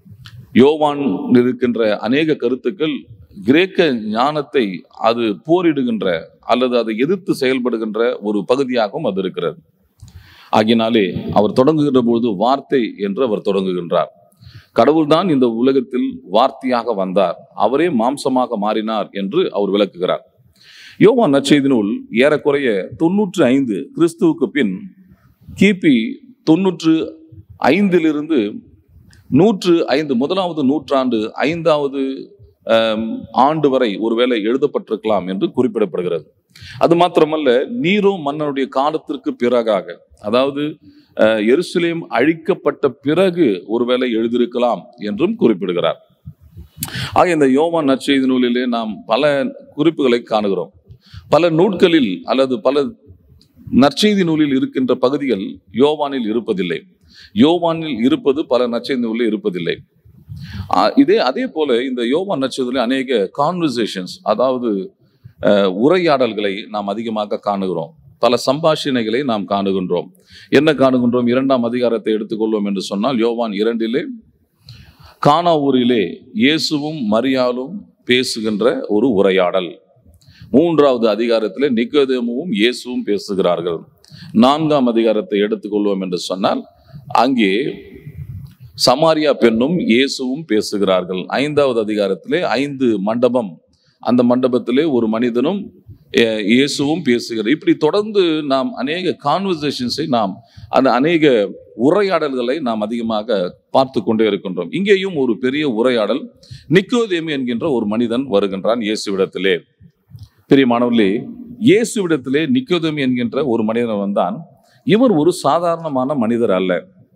யோவான் இருக்கின்ற அநேக கருத்துக்கள் கிரேக்க ஞானத்தை அது போரிடுகின்ற அல்லது அதை எதிர்த்து செயல்படுகின்ற ஒரு பகுதியாகவும் அது இருக்கிறது. ஆகினாலே அவர் தொடங்குகின்ற பொழுது வார்த்தை என்று அவர் தொடங்குகின்றார். கடவுள்தான் இந்த உலகத்தில் வார்த்தையாக வந்தார், அவரே மாம்சமாக மாறினார் என்று அவர் விளக்குகிறார். யோவான் நற்செய்தி நூல் ஏறக்குறைய தொன்னூற்று ஐந்து கிறிஸ்துவுக்கு பின் கிபி தொன்னூற்று ஐந்திலிருந்து நூற்று ஐந்து முதலாவது நூற்றாண்டு ஐந்தாவது ஆண்டு வரை ஒருவேளை எழுதப்பட்டிருக்கலாம் என்று குறிப்பிடப்படுகிறது. அது மாத்திரமல்ல, நீரோ மன்னனுடைய காலத்திற்கு பிறகாக, அதாவது எருசலேம் அழிக்கப்பட்ட பிறகு ஒருவேளை எழுதியிருக்கலாம் என்றும் குறிப்பிடுகிறார். ஆக இந்த யோவான் நற்செய்தி நூலிலே நாம் பல குறிப்புகளை காணுகிறோம். பல நூட்களில் அல்லது பல நற்செய்தி நூலில் இருக்கின்ற பகுதிகள் யோவானில் இருப்பதில்லை. யோவானில் இருப்பது பல நற்செய்தி நூலில் இருப்பதில்லை. இதே அதே போல இந்த யோவான் நற்செய்தியிலே அநேக கான்வர்சேஷன்ஸ், அதாவது உரையாடல்களை நாம் அதிகமாக காணுகிறோம். பல சம்பாஷணைகளை நாம் காணுகின்றோம். என்ன காணுகின்றோம்? இரண்டாம் அதிகாரத்தை எடுத்துக்கொள்வோம் என்று சொன்னால் யோவான் இரண்டிலே கானா ஊரிலே இயேசுவும் மரியாளும் பேசுகின்ற ஒரு உரையாடல். மூன்றாவது அதிகாரத்திலே நிக்கோதேமுவும் இயேசுவும் பேசுகிறார்கள். நான்காம் அதிகாரத்தை எடுத்துக்கொள்வோம் என்று சொன்னால் அங்கே சமாரியா பெண்ணும் இயேசுவும் பேசுகிறார்கள். ஐந்தாவது அதிகாரத்திலே ஐந்து மண்டபம், அந்த மண்டபத்திலே ஒரு மனிதனும் இயேசுவும் பேசுகிறார். இப்படி தொடர்ந்து நாம் அநேக கான்வர்சேஷன்ஸை நாம் அந்த அநேக உரையாடல்களை நாம் அதிகமாக பார்த்து கொண்டே இருக்கின்றோம். இங்கேயும் ஒரு பெரிய உரையாடல். நிக்கோதேமு என்கின்ற ஒரு மனிதன் வருகின்றான் இயேசுவிடத்திலே. பிரியமானவர்களே, இயேசுவிடத்திலே நிக்கோதேமு என்கின்ற ஒரு மனிதன் வந்தான். இவர் ஒரு சாதாரணமான மனிதர் அல்ல.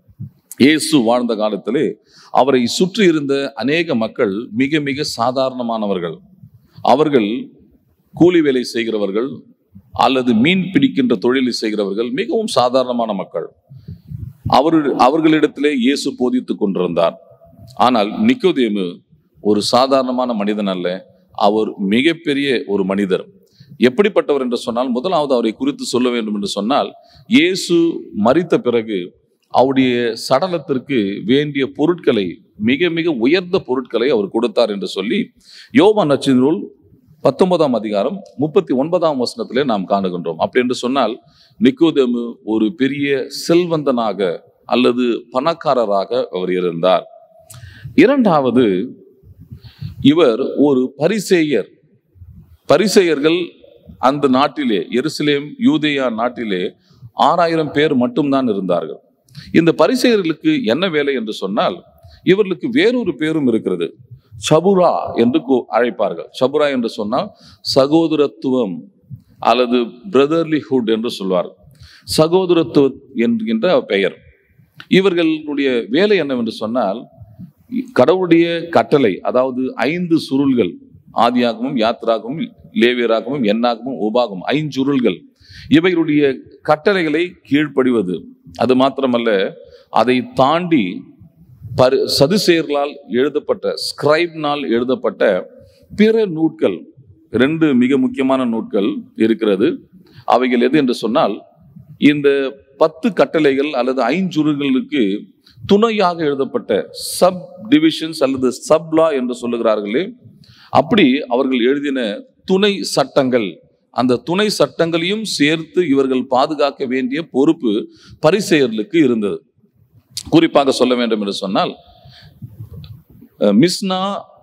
இயேசு வாழ்ந்த காலத்திலே அவரை சுற்றி இருந்த அநேக மக்கள் மிக மிக சாதாரணமானவர்கள். அவர்கள் கூலி வேலை செய்கிறவர்கள், அல்லது மீன் பிடிக்கின்ற தொழிலை செய்கிறவர்கள் மிகவும் சாதாரணமான மக்கள். அவர் அவர்களிடத்திலே இயேசு போதித்துக் கொண்டிருந்தார். ஆனால் நிக்கோதேமு ஒரு சாதாரணமான மனிதன் அல்ல, அவர் மிகப்பெரிய ஒரு மனிதர். எப்படிப்பட்டவர் என்று சொன்னால், முதலாவது அவரை குறித்து சொல்ல வேண்டும் என்று சொன்னால், இயேசு மரித்த பிறகு அவருடைய சடலத்திற்கு வேண்டிய பொருட்களை, மிக மிக உயர்ந்த பொருட்களை அவர் கொடுத்தார் என்று சொல்லி யோவான் நற்செய்தி நூல் பத்தொன்பதாம் அதிகாரம் முப்பத்தி ஒன்பதாம் வசனத்திலே நாம் காணுகின்றோம். அப்படி என்று சொன்னால் நிக்கோதேமு ஒரு பெரிய செல்வந்தனாக அல்லது பணக்காரராக அவர் இருந்தார். இரண்டாவது, இவர் ஒரு பரிசேயர். பரிசேயர்கள் அந்த நாட்டிலே, எருசலேம் யூதேயா நாட்டிலே ஆறாயிரம் பேர் மட்டும்தான் இருந்தார்கள். இந்த பரிசேயர்களுக்கு என்ன வேலை என்று சொன்னால், இவர்களுக்கு வேறொரு பேரும் இருக்கிறது. சபுரா என்று அழைப்பார்கள். சபுரா என்று சொன்னால் சகோதரத்துவம் அல்லது பிரதர்லிஹுட் என்று சொல்வார். சகோதரத்துவம் என்கின்ற பெயர். இவர்களுடைய வேலை என்னவென்று சொன்னால், கடவுளுடைய கட்டளை, அதாவது ஐந்து சுருள்கள், ஆதியாகமும், யாத்திராகமும், லேவியராகமும், எண்ணாகமும், உபாகமும், ஐஞ்சுருள்கள், இவைகளுடைய கட்டளைகளை கீழ்ப்படிவது. அது மாத்திரமல்ல, அதை தாண்டி பரி சதுசேயர்களால் எழுதப்பட்ட, ஸ்கிரைப்னால் எழுதப்பட்ட பிற நூட்கள், ரெண்டு மிக முக்கியமான நூட்கள் இருக்கிறது. அவைகள் எது என்று சொன்னால், இந்த பத்து கட்டளைகள் அல்லது ஐஞ்சுருள்களுக்கு துணையாக எழுதப்பட்ட சப் டிவிஷன்ஸ் அல்லது சப்லா என்று சொல்லுகிறார்களே, அப்படி அவர்கள் எழுதின துணை சட்டங்கள், அந்த துணை சட்டங்களையும் சேர்த்து இவர்கள் பாதுகாக்க வேண்டிய பொறுப்பு பரிசேயர்களுக்கு இருந்தது. குறிப்பாக சொல்ல வேண்டும் என்று சொன்னால், மிஸ்னா,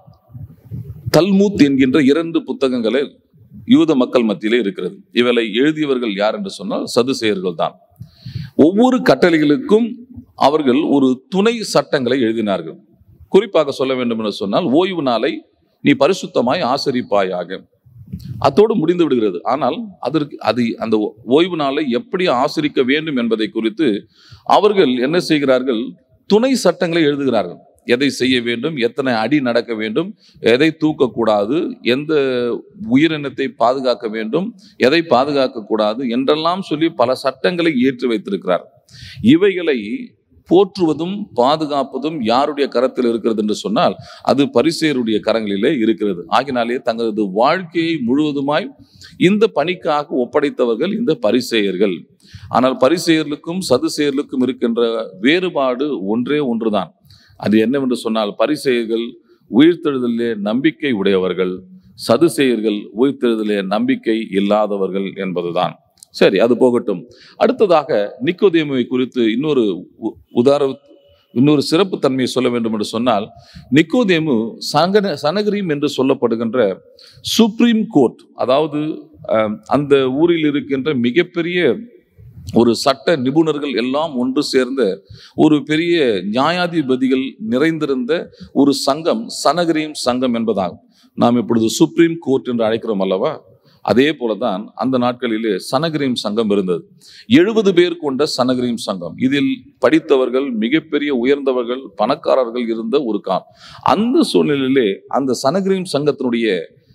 தல்மூத் என்கின்ற இரண்டு புத்தகங்களை யூத மக்கள் மத்தியிலே இருக்கிறது. இவளை எழுதியவர்கள் யார் என்று சொன்னால் சதுசேயர்கள் தான். ஒவ்வொரு கட்டளைகளுக்கும் அவர்கள் ஒரு துணை சட்டங்களை எழுதினார்கள். குறிப்பாக சொல்ல வேண்டும் என்று சொன்னால், ஓய்வு நாளை நீ பரிசுத்தமாய் ஆசரிப்பாயாக, அதோடு முடிந்து விடுகிறது. ஆனால் அதற்கு அது அந்த ஓய்வு நாளை எப்படி ஆசரிக்க வேண்டும் என்பதை குறித்து அவர்கள் என்ன செய்கிறார்கள், துணை சட்டங்களை எழுதுகிறார்கள். எதை செய்ய வேண்டும், எத்தனை அடி நடக்க வேண்டும், எதை தூக்கக்கூடாது, எந்த உயிரினத்தை பாதுகாக்க வேண்டும், எதை பாதுகாக்க கூடாது என்றெல்லாம் சொல்லி பல சட்டங்களை ஏற்றி வைத்திருக்கிறார். இவைகளை போற்றுவதும் பாதுகாப்பதும் யாருடைய கரத்தில் இருக்கிறது என்று சொன்னால், அது பரிசேயருடைய கரங்களிலே இருக்கிறது. ஆகினாலே தங்களது வாழ்க்கையை முழுவதுமாய் இந்த பணிக்காக ஒப்படைத்தவர்கள் இந்த பரிசேயர்கள். ஆனால் பரிசேயர்களுக்கும் சதுசேயர்களுக்கும் இருக்கின்ற வேறுபாடு ஒன்றே ஒன்றுதான். அது என்னவென்று சொன்னால், பரிசேயர்கள் உயிர்த்தெழுதலிலே நம்பிக்கை உடையவர்கள், சதுசேயர்கள் உயிர்த்தெழுதலிலே நம்பிக்கை இல்லாதவர்கள் என்பதுதான். சரி, அது போகட்டும். அடுத்ததாக நிக்கோதேமுவை குறித்து இன்னொரு உதார இன்னொரு சிறப்பு தன்மையை சொல்ல வேண்டும் என்று சொன்னால், நிக்கோதேமு சங்கன சனகரீம் என்று சொல்லப்படுகின்ற சுப்ரீம் கோர்ட், அதாவது அந்த ஊரில் இருக்கின்ற மிகப்பெரிய ஒரு சட்ட நிபுணர்கள் எல்லாம் ஒன்று சேர்ந்த ஒரு பெரிய நியாயாதிபதிகள் நிறைந்திருந்த ஒரு சங்கம் சனகரீம் சங்கம் என்பதாகும். நாம் இப்பொழுது சுப்ரீம் கோர்ட் என்று அழைக்கிறோம் அல்லவா, அதே போலதான் அந்த நாட்களிலே சனகரீம் சங்கம் இருந்தது. எழுபது பேர் கொண்ட சனகரீம் சங்கம். இதில் படித்தவர்கள், மிகப்பெரிய உயர்ந்தவர்கள், பணக்காரர்கள் இருந்த ஒரு காலம். அந்த சூழ்நிலையிலே அந்த சனகரீம் சங்கத்தினுடைய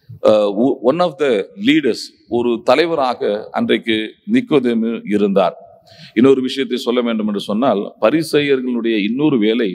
ஒன் ஆஃப் த லீடர்ஸ், ஒரு தலைவராக அன்றைக்கு நிக்கோதேமு இருந்தார். இன்னொரு விஷயத்தை சொல்ல வேண்டும் என்று சொன்னால், பரிசேயர்களுடைய இன்னொரு வேலை,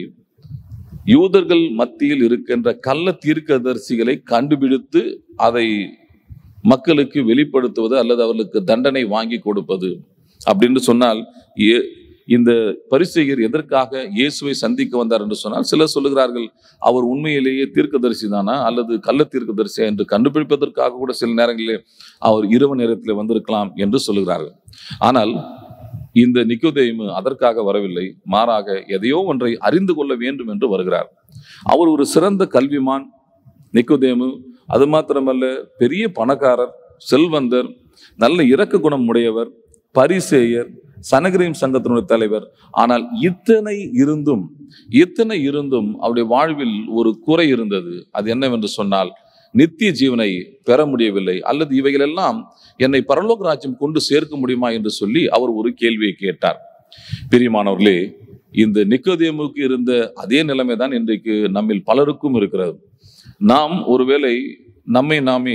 யூதர்கள் மத்தியில் இருக்கின்ற கள்ள தீர்க்கதரிசிகளை கண்டுபிடித்து அதை மக்களுக்கு வெளிப்படுத்துவது அல்லது அவர்களுக்கு தண்டனை வாங்கி கொடுப்பது. அப்படின்னு சொன்னால், ஏ இந்த பரிசேயர் எதற்காக இயேசுவை சந்திக்க வந்தார் என்று சொன்னால், சிலர் சொல்லுகிறார்கள் அவர் உண்மையிலேயே தீர்க்கதரிசி தானா அல்லது கள்ள தீர்க்கதரிசியா என்று கண்டுபிடிப்பதற்காக கூட சில நேரங்களிலே அவர் இரவு நேரத்தில் வந்திருக்கலாம் என்று சொல்லுகிறார்கள். ஆனால் இந்த நிக்கோதேமு அதற்காக வரவில்லை, மாறாக எதையோ ஒன்றை அறிந்து கொள்ள வேண்டும் என்று வருகிறார். அவர் ஒரு சிறந்த கல்விமான் நிக்கோதேமு. அது மாத்திரமல்ல, பெரிய பணக்காரர், செல்வந்தர், நல்ல இரக்க குணம் உடையவர், பரிசேயர், சனகரீம் சங்கத்தினுடைய தலைவர். ஆனால் இத்தனை இருந்தும் இத்தனை இருந்தும் அவருடைய வாழ்வில் ஒரு குறை இருந்தது. அது என்னவென்று சொன்னால், நித்திய ஜீவனை பெற முடியவில்லை, அல்லது இவைகளெல்லாம் என்னை பரலோக ராஜ்யம் கொண்டு சேர்க்க முடியுமா என்று சொல்லி அவர் ஒரு கேள்வியை கேட்டார். பிரியமானவர்களே, இந்த நிக்கோதேமுக்கு இருந்த அதே நிலைமை தான் இன்றைக்கு நம்மில் பலருக்கும் இருக்கிறது. நாம் ஒருவேளை நம்மை நாமே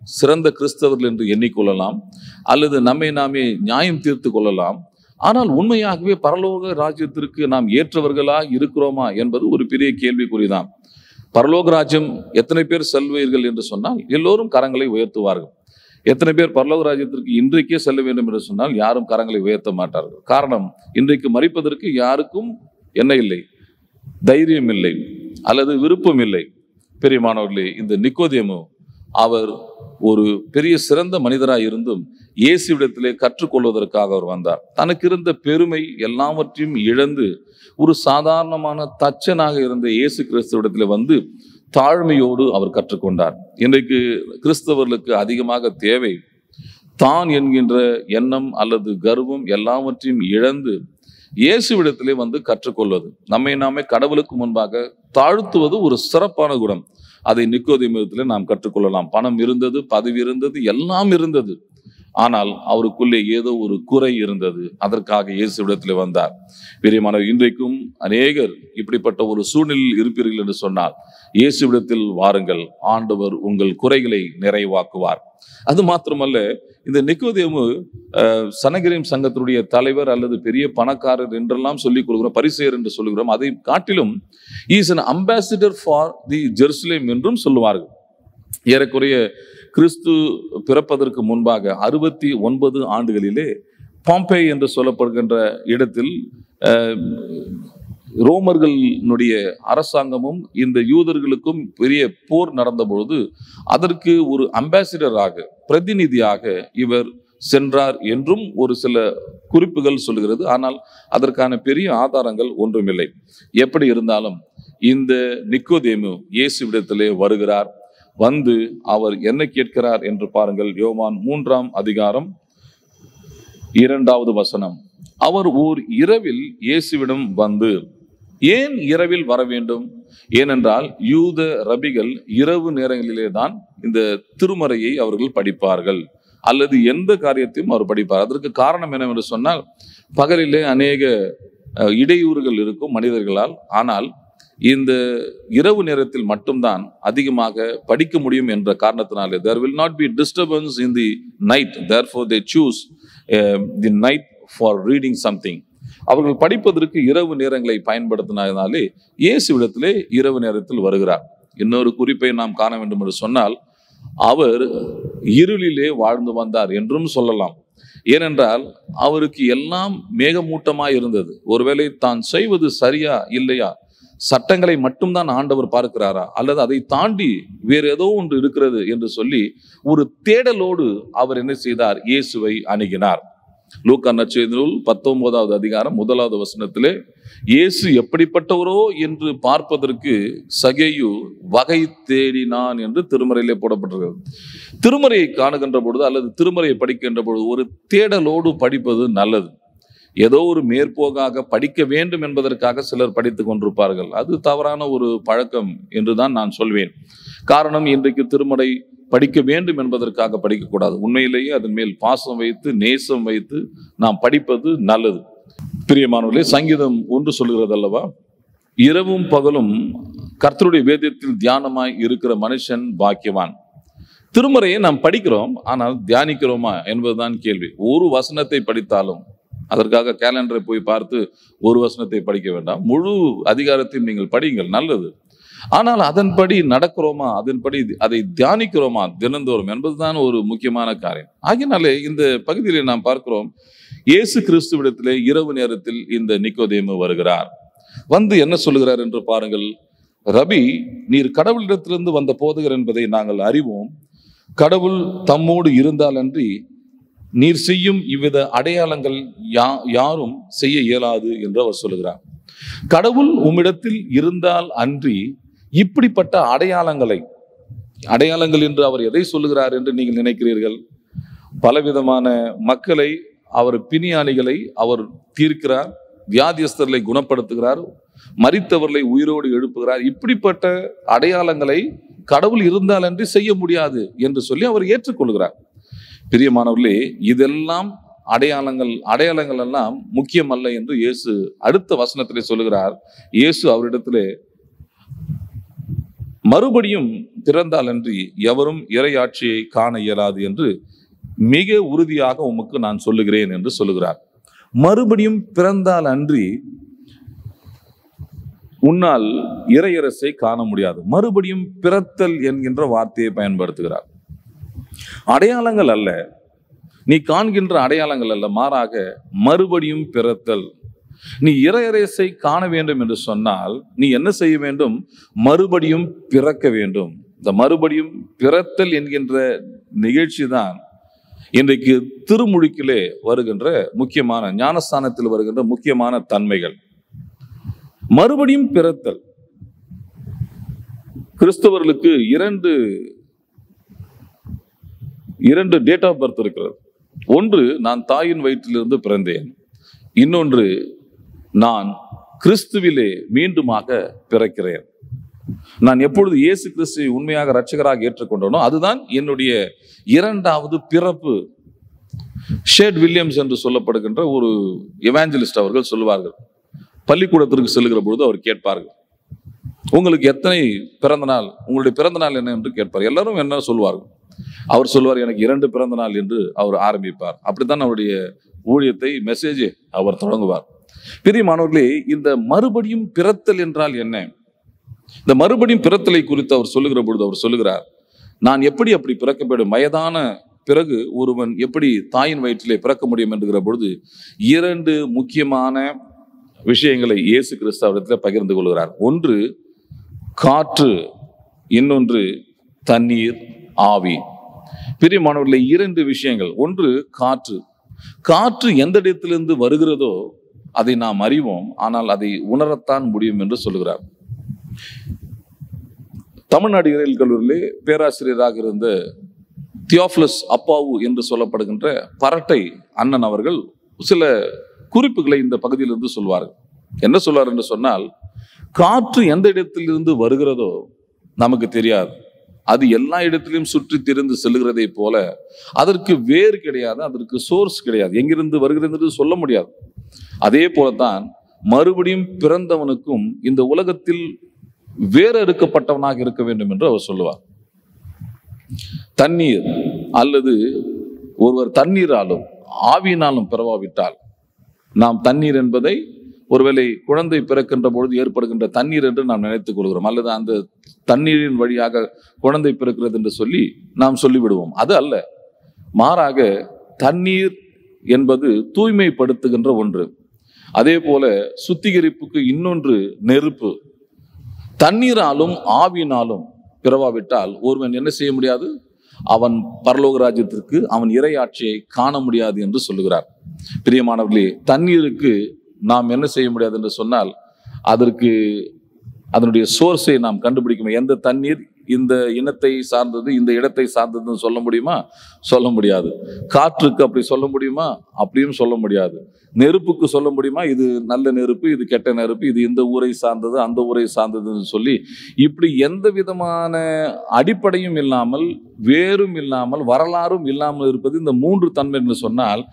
சிறந்த கிறிஸ்தவர்கள் என்று எண்ணிக்கொள்ளலாம், அல்லது நம்மை நாமே நியாயம் தீர்த்து கொள்ளலாம். ஆனால் உண்மையாகவே பரலோக ராஜ்யத்திற்கு நாம் ஏற்றவர்களா இருக்கிறோமா என்பது ஒரு பெரிய கேள்விக்குறிதான். பரலோக ராஜ்யம் எத்தனை பேர் செல்வீர்கள் என்று சொன்னால் எல்லோரும் கரங்களை உயர்த்துவார்கள். எத்தனை பேர் பரலோக ராஜ்யத்திற்கு இன்றைக்கே செல்ல வேண்டும் என்று சொன்னால் யாரும் கரங்களை உயர்த்த மாட்டார்கள். காரணம், இன்றைக்கு மரிப்பதற்கு யாருக்கும் என்ன இல்லை, தைரியம் இல்லை அல்லது விருப்பம் இல்லை. பெரியமானவர்களே, இந்த நிக்கோதேமு அவர் ஒரு பெரிய சிறந்த மனிதராய் இருந்தும் இயேசுவிடத்திலே கற்றுக்கொள்வதற்காக அவர் வந்தார். தனக்கு இருந்த பெருமை எல்லாவற்றையும் இழந்து ஒரு சாதாரணமான தச்சனாக இருந்த இயேசு கிறிஸ்துவிடத்தில் வந்து தாழ்மையோடு அவர் கற்றுக்கொண்டார். இன்றைக்கு கிறிஸ்தவர்களுக்கு அதிகமாக தேவை தான் என்கின்ற எண்ணம் அல்லது கர்வம் எல்லாவற்றையும் இழந்து இயேசுவிடத்திலே வந்து கற்றுக்கொள்வது. நம்மை நாமே கடவுளுக்கு முன்பாக தாழ்த்துவது ஒரு சிறப்பான குணம். அதை நிக்கோதேமுவிடத்திலே நாம் கற்றுக்கொள்ளலாம். பணம் இருந்தது, பதவி இருந்தது, எல்லாம் இருந்தது. ஆனால் அவருக்குள்ளே ஏதோ ஒரு குறை இருந்தது. அதற்காக இயேசுவிடத்தில் வந்தார். பிரியமானவர், இன்றைக்கும் அநேகர் இப்படிப்பட்ட ஒரு சூழ்நிலையில் இருப்பீர்கள் என்று சொன்னால் இயேசுவிடத்தில் வாருங்கள், ஆண்டவர் உங்கள் குறைகளை நிறைவாக்குவார். அது மாத்திரமல்ல, இந்த நிக்கோதேமு சனகரிம் சங்கத்தினுடைய தலைவர் அல்லது பெரிய பணக்காரர் என்றெல்லாம் சொல்லிக் கொள்கிறோம், பரிசேயர் என்று சொல்லுகிறோம். அதை காட்டிலும் is an ambassador for the Jerusalem என்றும் சொல்லுவார்கள். ஏறக்குறைய கிறிஸ்து பிறப்பதற்கு முன்பாக அறுபத்தி ஒன்பது ஆண்டுகளிலே பாம்பே என்று சொல்லப்படுகின்ற இடத்தில் ரோமர்களுடைய அரசாங்கமும் இந்த யூதர்களுக்கும் பெரிய போர் நடந்த பொழுது அதற்கு ஒரு அம்பாசிடராக, பிரதிநிதியாக இவர் சென்றார் என்றும் ஒரு சில குறிப்புகள் சொல்கிறது. ஆனால் அதற்கான பெரிய ஆதாரங்கள் ஒன்றுமில்லை. எப்படி இருந்தாலும் இந்த நிக்கோதேமு இயேசுவிடத்திலே வருகிறார். வந்து அவர் என்ன கேட்கிறார் என்று பாருங்கள். யோவான் மூன்றாம் அதிகாரம் இரண்டாவது வசனம். அவர் ஓர் இரவில் இயேசுவிடம் வந்து, ஏன் இரவில் வர வேண்டும்? ஏனென்றால் யூத ரபிகள் இரவு நேரங்களிலே தான் இந்த திருமறையை அவர்கள் படிப்பார்கள், அல்லது எந்த காரியத்தையும் அவர் படிப்பார். அதற்கு காரணம் என்னவென்று சொன்னால், பகலிலே அநேக இடையூறுகள் இருக்கும் மனிதர்களால். ஆனால் இந்த இரவு நேரத்தில் மட்டும்தான் அதிகமாக படிக்க முடியும் என்ற காரணத்தினாலே there will not be disturbance in the night, therefore they choose uh, the night for reading something. அவர்கள் படிப்பதற்கு இரவு நேரங்களை பயன்படுத்தினாலே இயேசுவிடத்திலே இரவு நேரத்தில் வருகிறார். இன்னொரு குறிப்பை நாம் காண வேண்டும் என்று சொன்னால், அவர் இருளிலே வாழ்ந்து வந்தார் என்றும் சொல்லலாம். ஏனென்றால் அவருக்கு எல்லாம் மேகமூட்டமாய் இருந்தது. ஒருவேளை தான் செய்வது சரியா இல்லையா, சட்டங்களை மட்டும்தான் ஆண்டவர் பார்க்கிறாரா, அல்லது அதை தாண்டி வேறு ஏதோ ஒன்று இருக்கிறது என்று சொல்லி ஒரு தேடலோடு அவர் என்ன செய்தார்? இயேசுவை அணுகினார். லூக்கா நற்செய்தி நூல் பத்தொன்பதாவது அதிகாரம் முதலாவது வசனத்திலே, இயேசு எப்படிப்பட்டவரோ என்று பார்ப்பதற்கு சகேயு வகை தேடினான் என்று திருமறையிலே போடப்பட்டிருக்கிறது. திருமறையை காணுகின்ற பொழுது அல்லது திருமறையை படிக்கின்ற பொழுது ஒரு தேடலோடு படிப்பது நல்லது. ஏதோ ஒரு மேற்போக்காக படிக்க வேண்டும் என்பதற்காக சிலர் படித்துக் கொண்டிருப்பார்கள். அது தவறான ஒரு பழக்கம் என்றுதான் நான் சொல்வேன். காரணம், இன்றைக்கு திருமறை படிக்க வேண்டும் என்பதற்காக படிக்கக்கூடாது. உண்மையிலேயே அதன் மேல் பாசம் வைத்து நேசம் வைத்து நாம் படிப்பது நல்லது. பிரியமானவர்களே, சங்கீதம் ஒன்று சொல்கிறது அல்லவா, இரவும் பகலும் கர்த்தருடைய வேதத்தில் தியானமாய் இருக்கிற மனுஷன் பாக்கியவான். திருமறையை நாம் படிக்கிறோம், ஆனால் தியானிக்கிறோமா என்பதுதான் கேள்வி. ஒரு வசனத்தை படித்தாலும் அதற்காக கேலண்டரை போய் பார்த்து ஒரு வசனத்தை படிக்க வேண்டாம், முழு அதிகாரத்தையும் நீங்கள் படியுங்கள், நல்லது. ஆனால் அதன்படி நடக்கிறோமா, அதன்படி அதை தியானிக்கிறோமா தினந்தோறும் என்பதுதான் ஒரு முக்கியமான காரியம். ஆகினாலே இந்த பகுதியில் நாம் பார்க்கிறோம், இயேசு கிறிஸ்துவிடத்திலே இரவு நேரத்தில் இந்த நிக்கோதேமு வருகிறார். வந்து என்ன சொல்லுகிறார் என்று பாருங்கள். ரபி, நீர் கடவுளிடத்திலிருந்து வந்த போதகர் என்பதை நாங்கள் அறிவோம். கடவுள் தம்மோடு இருந்தால் அன்றி நீர் செய்யும் இவ்வித அடையாளங்கள் யா யாரும் செய்ய இயலாது என்று அவர் சொல்லுகிறார். கடவுள் உம்மிடத்தில் இருந்தால் அன்றி இப்படிப்பட்ட அடையாளங்களை, அடையாளங்கள் என்று அவர் எதை சொல்லுகிறார் என்று நீங்கள் நினைக்கிறீர்கள்? பலவிதமான மக்களை, அவர் பிணியாளிகளை அவர் தீர்க்கிறார், வியாதியஸ்தர்களை குணப்படுத்துகிறார், மரித்தவர்களை உயிரோடு எழுப்புகிறார். இப்படிப்பட்ட அடையாளங்களை கடவுள் இருந்தால் அன்றி செய்ய முடியாது என்று சொல்லி அவர் ஏற்றுக்கொள்கிறார். பிரியமானவர்களே, இதெல்லாம் அடையாளங்கள் அடையாளங்கள் எல்லாம் முக்கியம் அல்ல என்று இயேசு அடுத்த வசனத்திலே சொல்லுகிறார். இயேசு அவரிடத்திலே மறுபடியும் பிறந்தால் அன்றி எவரும் இறையாட்சியை காண இயலாது என்று மிக உறுதியாக உமக்கு நான் சொல்லுகிறேன் என்று சொல்லுகிறார். மறுபடியும் பிறந்தால் அன்றி உன்னால் இறையரசை காண முடியாது. மறுபடியும் பிறத்தல் என்கின்ற வார்த்தையை பயன்படுத்துகிறார். அடையாளங்கள் அல்ல, நீ காண்கின்ற அடையாளங்கள் அல்ல, மாறாக மறுபடியும் பிறத்தல். நீ இறையரசை காண வேண்டும் என்று சொன்னால் நீ என்ன செய்ய வேண்டும்? மறுபடியும் பிறக்க வேண்டும். இந்த மறுபடியும் பிறத்தல் என்கின்ற நிகழ்ச்சி தான் இன்றைக்கு திருமுழுக்கிலே வருகின்ற முக்கியமான, ஞானஸ்தானத்தில் வருகின்ற முக்கியமான தன்மைகள். மறுபடியும் பிறத்தல். கிறிஸ்தவர்களுக்கு இரண்டு இரண்டு டேட் ஆஃப் பர்த் இருக்கிறது. ஒன்று, நான் தாயின் வயிற்றிலிருந்து பிறந்தேன். இன்னொன்று, நான் கிறிஸ்துவிலே மீண்டுமாக பிறக்கிறேன். நான் எப்பொழுது இயேசு கிறிஸ்துவை உண்மையாக இரட்சகராக ஏற்றுக்கொண்டனோ அதுதான் என்னுடைய இரண்டாவது பிறப்பு. ஷேட் வில்லியம்ஸ் என்று சொல்லப்படுகின்ற ஒரு எவாஞ்சலிஸ்ட் அவர்கள் சொல்லுவார்கள். பள்ளிக்கூடத்திற்கு செல்லுகிற பொழுது அவர் கேட்பார்கள், உங்களுக்கு எத்தனை பிறந்த நாள், உங்களுடைய பிறந்த நாள் என்ன என்று கேட்பார். எல்லாரும் என்ன சொல்வார்கள்? அவர் சொல்வார், எனக்கு இரண்டு பிறந்த நாள் என்று அவர் ஆரம்பிப்பார். அப்படித்தான் அவருடைய ஊழியத்தை, மெசேஜை அவர் தொடங்குவார். பிரியமானவர்களே, இந்த மறுபடியும் பிறத்தல் என்றால் என்ன? இந்த மறுபடியும் பிறத்தலை குறித்து அவர் சொல்லுகிற பொழுது அவர் சொல்லுகிறார், நான் எப்படி அப்படி பிறக்க வேண்டும்? வயதான பிறகு ஒருவன் எப்படி தாயின் வயிற்றிலே பிறக்க முடியும் என்கிற பொழுது இரண்டு முக்கியமான விஷயங்களை இயேசு கிறிஸ்துவிடத்தில் பகிர்ந்து கொள்கிறார். ஒன்று காற்று, இன்னொன்று தண்ணீர், ஆவி. பிரியமானவர்களே, இரண்டு விஷயங்கள். ஒன்று காற்று. காற்று எந்த இடத்திலிருந்து வருகிறதோ அதை நாம் அறிவோம், ஆனால் அதை உணரத்தான் முடியும் என்று சொல்லுகிறார். தமிழ்நாடு இறையியல் கல்லூரியிலே பேராசிரியராக இருந்த தியோஃபிலஸ் அப்பாவு என்று சொல்லப்படுகின்ற பரட்டை அண்ணன் அவர்கள் சில குறிப்புகளை இந்த பகுதியிலிருந்து சொல்வார்கள். என்ன சொல்வார் என்று சொன்னால், காற்று எந்த இடத்திலிருந்து வருகிறதோ நமக்கு தெரியாது, அது எல்லா இடத்திலும் சுற்றி திரிந்து செல்கிறதை போல அதற்கு வேறு கிடையாது, அதற்கு சோர்ஸ் கிடையாது, எங்கிருந்து வருகிறது என்று சொல்ல முடியாது. அதே போலத்தான் மறுபடியும் பிறந்தவனுக்கும் இந்த உலகத்தில் வேறு எடுக்கப்பட்டவனாக இருக்க வேண்டும் என்று அவர் சொல்லுவார். தண்ணீர் அல்லது ஒருவர் தண்ணீராலும் ஆவியினாலும் பிறவாவிட்டால், நாம் தண்ணீர் என்பதை ஒருவேளை குழந்தை பிறக்கின்ற பொழுது ஏற்படுகின்ற தண்ணீர் என்று நாம் நினைத்துக் கொள்கிறோம், அல்லது அந்த தண்ணீரின் வழியாக குழந்தை பிறக்கிறது என்று சொல்லி நாம் சொல்லிவிடுவோம். அது அல்ல, மாறாக தண்ணீர் என்பது தூய்மைப்படுத்துகின்ற ஒன்று. அதே போல சுத்திகரிப்புக்கு இன்னொன்று நெருப்பு. தண்ணீராலும் ஆவியினாலும் பிறவாவிட்டால் ஒருவன் என்ன செய்ய முடியாது? அவன் பரலோக ராஜ்யத்திற்கு, அவன் இறையாட்சியை காண முடியாது என்று சொல்லுகிறார். பிரியமானவர்களே, தண்ணீருக்கு நாம் என்ன செய்ய முடியாது என்று சொன்னால் அதற்கு அதனுடைய சோர்ஸை நாம் கண்டுபிடிக்கணும். எந்த தண்ணீர் இந்த இனத்தை சார்ந்தது, இந்த இடத்தை சார்ந்ததுன்னு சொல்ல முடியுமா? சொல்ல முடியாது. காற்றுக்கு அப்படி சொல்ல முடியுமா? அப்படியும் சொல்ல முடியாது. நெருப்புக்கு சொல்ல முடியுமா? இது நல்ல நெருப்பு, இது கெட்ட நெருப்பு, இது இந்த ஊரை சார்ந்தது, அந்த ஊரை சார்ந்ததுன்னு சொல்லி இப்படி எந்த விதமான அடிப்படையும் இல்லாமல், வேறும் இல்லாமல், வரலாறும் இல்லாமல் இருப்பது இந்த மூன்று தன்மை என்று சொன்னால்,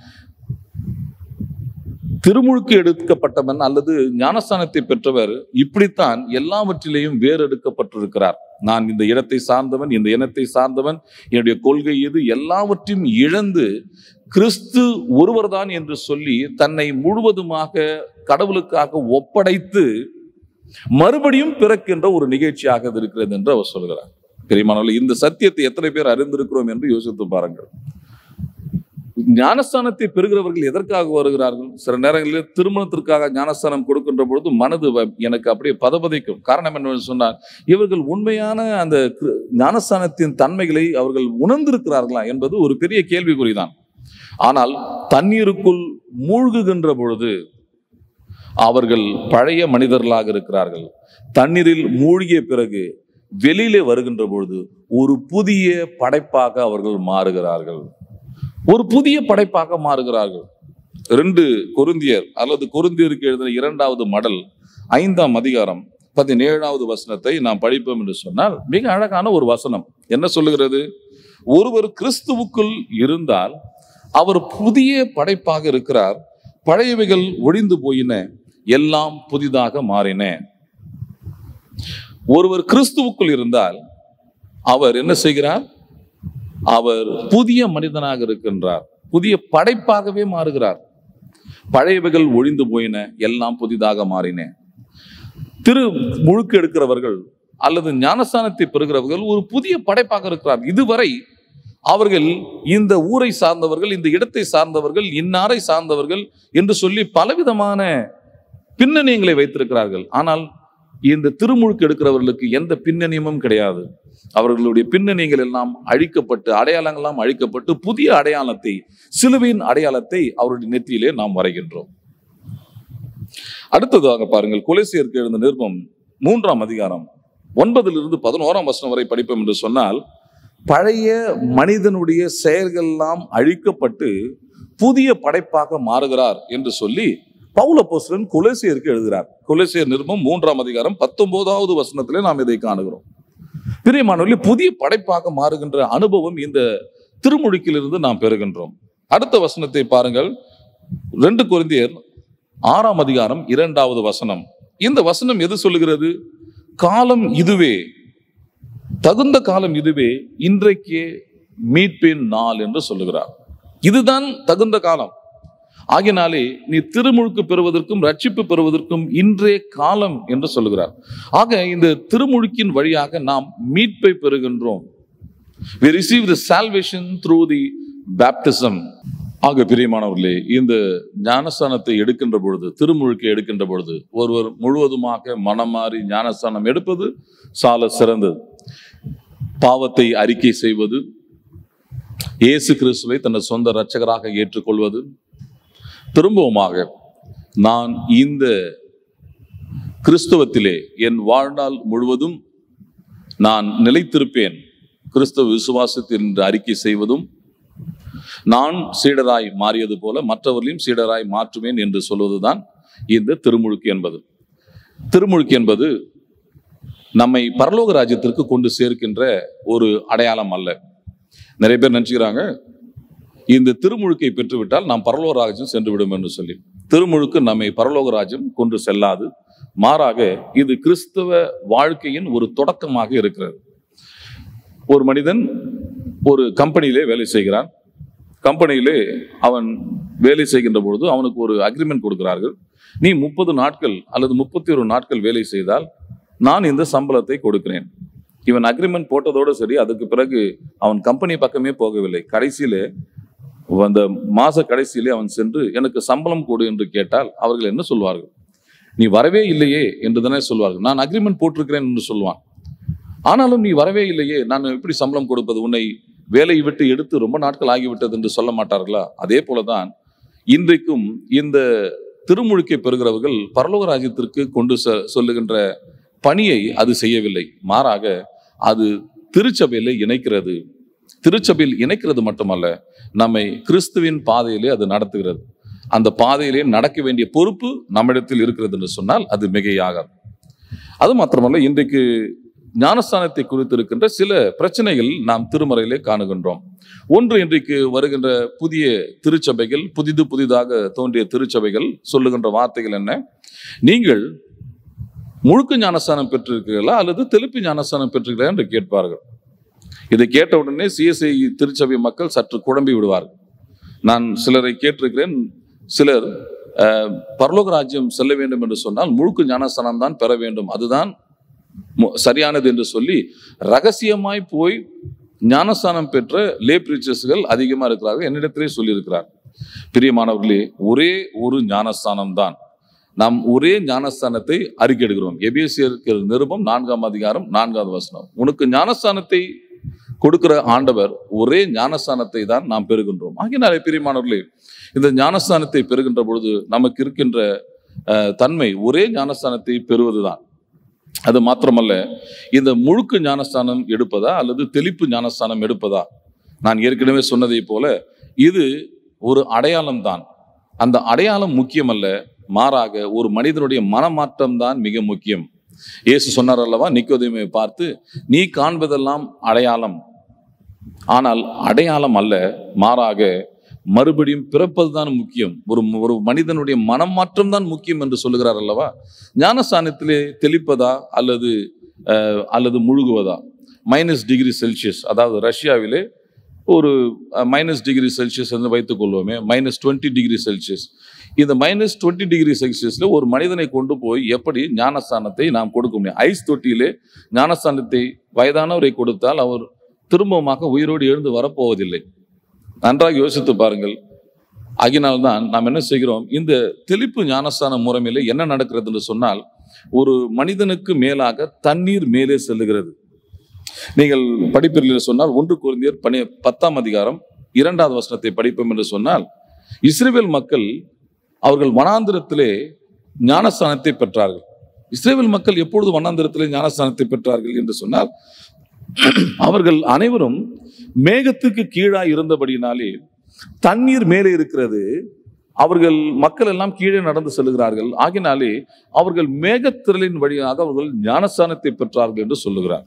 திருமுழுக்கு எடுக்கப்பட்டவன் அல்லது ஞானஸ்தானத்தை பெற்றவர் இப்படித்தான் எல்லாவற்றிலேயும் வேறு எடுக்கப்பட்டிருக்கிறார். நான் இந்த இடத்தை சார்ந்தவன், இந்த இனத்தை சார்ந்தவன், என்னுடைய கொள்கை இது, எல்லாவற்றையும் இழந்து கிறிஸ்து ஒருவர்தான் என்று சொல்லி தன்னை முழுவதுமாக கடவுளுக்காக ஒப்படைத்து மறுபடியும் பிறக்கின்ற ஒரு வருகையாக இருக்கிறது என்று அவர் சொல்கிறார். பிரியமானவர்களே, இந்த சத்தியத்தை எத்தனை பேர் அறிந்திருக்கிறோம் என்று யோசித்து பாருங்கள். ஞானஸ்தானத்தை பெறுகிறவர்கள் எதற்காக வருகிறார்கள்? சில நேரங்களில் திருமணத்திற்காக ஞானஸ்தானம் கொடுக்கின்ற பொழுது மனது எனக்கு அப்படியே பதபதைக்கும். காரணம் என்னவென்று சொன்னால், இவர்கள் உண்மையான அந்த ஞானஸ்தானத்தின் தன்மைகளை அவர்கள் உணர்ந்திருக்கிறார்களா என்பது ஒரு பெரிய கேள்விக்குறிதான். ஆனால் தண்ணீருக்குள் மூழ்குகின்ற பொழுது அவர்கள் பழைய மனிதர்களாக இருக்கிறார்கள். தண்ணீரில் மூழ்கிய பிறகு வெளியிலே வருகின்ற பொழுது ஒரு புதிய படைப்பாக அவர்கள் மாறுகிறார்கள். ஒரு புதிய படைப்பாக மாறுகிறார்கள். ரெண்டு கொரிந்தியர் அல்லது கொரிந்தியருக்கு எழுதின இரண்டாவது மடல் ஐந்தாம் அதிகாரம் பதினேழாவது வசனத்தை நாம் படிப்போம் என்று சொன்னால் மிக அழகான ஒரு வசனம். என்ன சொல்லுகிறது? ஒருவர் கிறிஸ்துவுக்குள் இருந்தால் அவர் புதிய படைப்பாக இருக்கிறார், பழையவைகள் ஒழிந்து போயின, எல்லாம் புதிதாக மாறின. ஒருவர் கிறிஸ்துவுக்குள் இருந்தால் அவர் என்ன செய்கிறார்? அவர் புதிய மனிதனாக இருக்கின்றார், புதிய படைப்பாகவே மாறுகிறார். பழையவைகள் ஒழிந்து போயின, எல்லாம் புதிதாக மாறின. திரு முழுக்கு எடுக்கிறவர்கள் அல்லது ஞானஸ்தானத்தை பெறுகிறவர்கள் ஒரு புதிய படைப்பாக இருக்கிறார். இதுவரை அவர்கள் இந்த ஊரை சார்ந்தவர்கள், இந்த இடத்தை சார்ந்தவர்கள், இன்னாரை சார்ந்தவர்கள் என்று சொல்லி பலவிதமான பின்னணியங்களை வைத்திருக்கிறார்கள். ஆனால் இந்த திருமுழுக்கு எடுக்கிறவர்களுக்கு எந்த பின்னணியமும் கிடையாது. அவர்களுடைய பின்னணிகள் எல்லாம் அழிக்கப்பட்டு, அடையாளங்கள் எல்லாம் அழிக்கப்பட்டு, புதிய அடையாளத்தை, சிலுவையின் அடையாளத்தை அவருடைய நெற்றியிலே நாம் வரைகின்றோம். அடுத்ததாக பாருங்கள், கொலோசியருக்கு எழுந்த நிருபம் மூன்றாம் அதிகாரம் ஒன்பதிலிருந்து பதினோராம் வசனம் வரை படிப்போம் என்று சொன்னால், பழைய மனிதனுடைய செயல்கள் எல்லாம் அழிக்கப்பட்டு புதிய படைப்பாக மாறுகிறார் என்று சொல்லி பவுல் அப்போஸ்தலன் கொலோசியருக்கு எழுதுகிறார். கொலோசியர் நிருபம் மூன்றாம் அதிகாரம் பத்தொன்பதாவது வசனத்திலே நாம் இதை காணுகிறோம். பிரியமானவர்களே, புதிய படைப்பாக மாறுகின்ற அனுபவம் இந்த திருமுழுக்கிலிருந்து நாம் பெறுகின்றோம். அடுத்த வசனத்தை பாருங்கள், ரெண்டு கொரிந்தியர் ஆறாம் அதிகாரம் இரண்டாவது வசனம். இந்த வசனம் எது சொல்லுகிறது? காலம் இதுவே, தகுந்த காலம் இதுவே, இன்றைக்கே மீட்பின் நாள் என்று சொல்லுகிறார். இதுதான் தகுந்த காலம். ஆகினாலே நீ திருமுழுக்கு பெறுவதற்கும் ரட்சிப்பு பெறுவதற்கும் இன்றே காலம் என்று சொல்லுகிறார். ஆக இந்த திருமுழுக்கின் வழியாக நாம் மீட்பை பெறுகின்றோம். We receive the salvation through the baptism. ஆக பிரியமானவர்களே, இந்த ஞானஸ்தானத்தை எடுக்கின்ற பொழுது, திருமுழுக்கை எடுக்கின்ற பொழுது ஒருவர் முழுவதுமாக மனம் மாறி ஞானஸ்தானம் எடுப்பது சால சிறந்தது. பாவத்தை அறிக்கை செய்வது, இயேசு கிறிஸ்துவை தன் சொந்த இரட்சகராக ஏற்றுக்கொள்வது, திரும்பவுமாக நான் இந்த கிறிஸ்தவத்திலே என் வாழ்நாள் முழுவதும் நான் நிலைத்திருப்பேன், கிறிஸ்தவ விசுவாசத்தில் என்று அறிக்கை செய்வதும், நான் சீடராய் மாறியது போல மற்றவர்களையும் சீடராய் மாற்றுவேன் என்று சொல்வதுதான் இந்த திருமுழுக்கு என்பது. திருமுழுக்கு என்பது நம்மை பரலோக ராஜ்யத்திற்கு கொண்டு சேர்க்கின்ற ஒரு அடையாளம் அல்ல. நிறைய பேர் நினைச்சுக்கிறாங்க, இந்த திருமுழுக்கை பெற்றுவிட்டால் நாம் பரலோக ராஜ்யம் சென்று விடும் என்று சொல்லி. திருமுழுக்கு நம்மை பரலோக ராஜ்யம் கொண்டு செல்லாது, மாறாக இது கிறிஸ்தவ வாழ்க்கையின் ஒரு தொடக்கமாக இருக்கிறது. ஒரு மனிதன் ஒரு கம்பெனியிலே வேலை செய்கிறான். கம்பெனியிலே அவன் வேலை செய்கின்ற பொழுது அவனுக்கு ஒரு அக்ரிமெண்ட் கொடுக்கிறார்கள். நீ முப்பது நாட்கள் அல்லது முப்பத்தி ஒரு நாட்கள் வேலை செய்தால் நான் இந்த சம்பளத்தை கொடுக்கிறேன். இவன் அக்ரிமெண்ட் போட்டதோடு சரி, அதுக்கு பிறகு அவன் கம்பெனி பக்கமே போகவில்லை. கடைசியிலே, அந்த மாச கடைசியிலே அவன் சென்று எனக்கு சம்பளம் கொடு என்று கேட்டால் அவர்கள் என்ன சொல்வார்கள்? நீ வரவே இல்லையே என்று தானே சொல்வார்கள். நான் அக்ரிமெண்ட் போட்டிருக்கிறேன் என்று சொல்லுவான். ஆனாலும் நீ வரவே இல்லையே, நான் எப்படி சம்பளம் கொடுப்பது? உன்னை வேலையை விட்டு எடுத்து ரொம்ப நாட்கள் ஆகிவிட்டது என்று சொல்ல மாட்டார்களா? அதே போலதான் இன்றைக்கும் இந்த திருமுழுக்கை பெறுகிறவர்கள் பரலோக ராஜ்யத்திற்கு கொண்டு சொல்லுகின்ற பணியை அது செய்யவில்லை. மாறாக அது திருச்சபையிலே இணைக்கிறது. திருச்சபையில் இணைக்கிறது மட்டுமல்ல, நம்மை கிறிஸ்துவின் பாதையிலே அது நடத்துகிறது. அந்த பாதையிலே நடக்க வேண்டிய பொறுப்பு நம்மிடத்தில் இருக்கிறது என்று சொன்னால் அது மிகையாகாது. அது மாத்திரமல்ல, இன்றைக்கு ஞானஸ்தானத்தை குறித்து இருக்கின்ற சில பிரச்சனைகள் நாம் திருமறையிலே காணுகின்றோம். ஒன்று, இன்றைக்கு வருகின்ற புதிய திருச்சபைகள், புதிது புதிதாக தோன்றிய திருச்சபைகள் சொல்லுகின்ற வார்த்தைகள் என்ன? நீங்கள் முழுக்க ஞானஸ்தானம் பெற்றிருக்கிறீர்களா அல்லது தெளிப்பு ஞானஸ்தானம் பெற்றிருக்கிறீர்களா என்று கேட்பார்கள். இதை கேட்ட உடனே சிஎஸ்ஐ திருச்சபை மக்கள் சற்று குழம்பி விடுவார்கள். நான் சிலரை கேட்டிருக்கிறேன், சிலர் பரலோக ராஜ்யம் செல்ல வேண்டும் என்று சொன்னால் முழுக்க ஞானஸ்தானம் தான் பெற வேண்டும், அதுதான் சரியானது என்று சொல்லி ரகசியமாய் போய் ஞானஸ்தானம் பெற்ற லே பிரீச்சர்ஸ்கள் அதிகமா இருக்கிறார்கள். என்னிடத்திலே சொல்லியிருக்கிறார். பிரியமானவர்களே, ஒரே ஒரு ஞானஸ்தானம் தான். நாம் ஒரே ஞானஸ்தானத்தை அறிக்கையிடுகிறோம். எபேசியருக்கு நிருபம் நான்காம் அதிகாரம் நான்காவது வசனம். உனக்கு ஞானஸ்தானத்தை கொடுக்கிற ஆண்டவர் ஒரே ஞானஸ்தானத்தை தான் நாம் பெறுகின்றோம். ஆகினாலே பிரியமானவர்களே, இந்த ஞானஸ்தானத்தை பெறுகின்ற பொழுது நமக்கு இருக்கின்ற தன்மை ஒரே ஞானஸ்தானத்தை பெறுவதுதான். அது மாத்திரமல்ல, இந்த முழுக்கு ஞானஸ்தானம் எடுப்பதா அல்லது தெளிப்பு ஞானஸ்தானம் எடுப்பதா, நான் ஏற்கனவே சொன்னதை போல இது ஒரு அடையாளம் தான். அந்த அடையாளம் முக்கியமல்ல, மாறாக ஒரு மனிதனுடைய மனமாற்றம் தான் மிக முக்கியம். இயேசு சொன்னார் அல்லவா நிக்கோதேமை பார்த்து, நீ காண்பதெல்லாம் அடையாளம், ஆனால் அடையாளம் அல்ல, மாறாக மறுபடியும் பிறப்பது தான் முக்கியம். ஒரு ஒரு மனிதனுடைய மனம் மாற்றம் தான் முக்கியம் என்று சொல்லுகிறார் அல்லவா. ஞானஸ்தானத்திலே தெளிப்பதா அல்லது அஹ், அல்லது முழுகுவதா? மைனஸ் டிகிரி செல்சியஸ், அதாவது ரஷ்யாவிலே ஒரு மைனஸ் டிகிரி செல்சியஸ் வந்து வைத்துக் கொள்வோமே, மைனஸ் டுவெண்ட்டி டிகிரி செல்சியஸ். இந்த மைனஸ் டுவெண்ட்டி டிகிரி செல்சியஸ்ல ஒரு மனிதனை கொண்டு போய் எப்படி ஞானஸ்தானத்தை நாம் கொடுக்க முடியும்? ஐஸ் தொட்டியிலே ஞானஸ்தானத்தை வயதானவரை கொடுத்தால் அவர் திரும்பமாக உயிரோடு எழுந்து வரப்போவதில்லை. நன்றாக யோசித்து பாருங்கள். ஆகினால்தான் நாம் என்ன செய்கிறோம், இந்த தெளிப்பு ஞானஸ்தான முறைமையில என்ன நடக்கிறது என்று சொன்னால், ஒரு மனிதனுக்கு மேலாக தண்ணீர் மேலே செல்லுகிறது. நீங்கள் படிப்பீர்கள் சொன்னால் ஒன்று கொரிந்தியர் பனி பத்தாம் அதிகாரம் இரண்டாவது வசனத்தை படிப்போம் என்று சொன்னால், இஸ்ரவேல் மக்கள் அவர்கள் வனாந்திரத்திலே ஞானஸ்தானத்தை பெற்றார்கள். இஸ்ரவேல் மக்கள் எப்பொழுது வனாந்திரத்திலே ஞானஸ்தானத்தை பெற்றார்கள் என்று சொன்னால், அவர்கள் அனைவரும் மேகத்துக்கு கீழாய் இருந்தபடினாலே தண்ணீர் மேலே இருக்கிறது, அவர்கள் மக்கள் எல்லாம் கீழே நடந்து செல்கிறார்கள். ஆகினாலே அவர்கள் மேகத்திரளின் வழியாக அவர்கள் ஞானஸ்தானத்தை பெற்றார்கள் என்று சொல்லுகிறார்.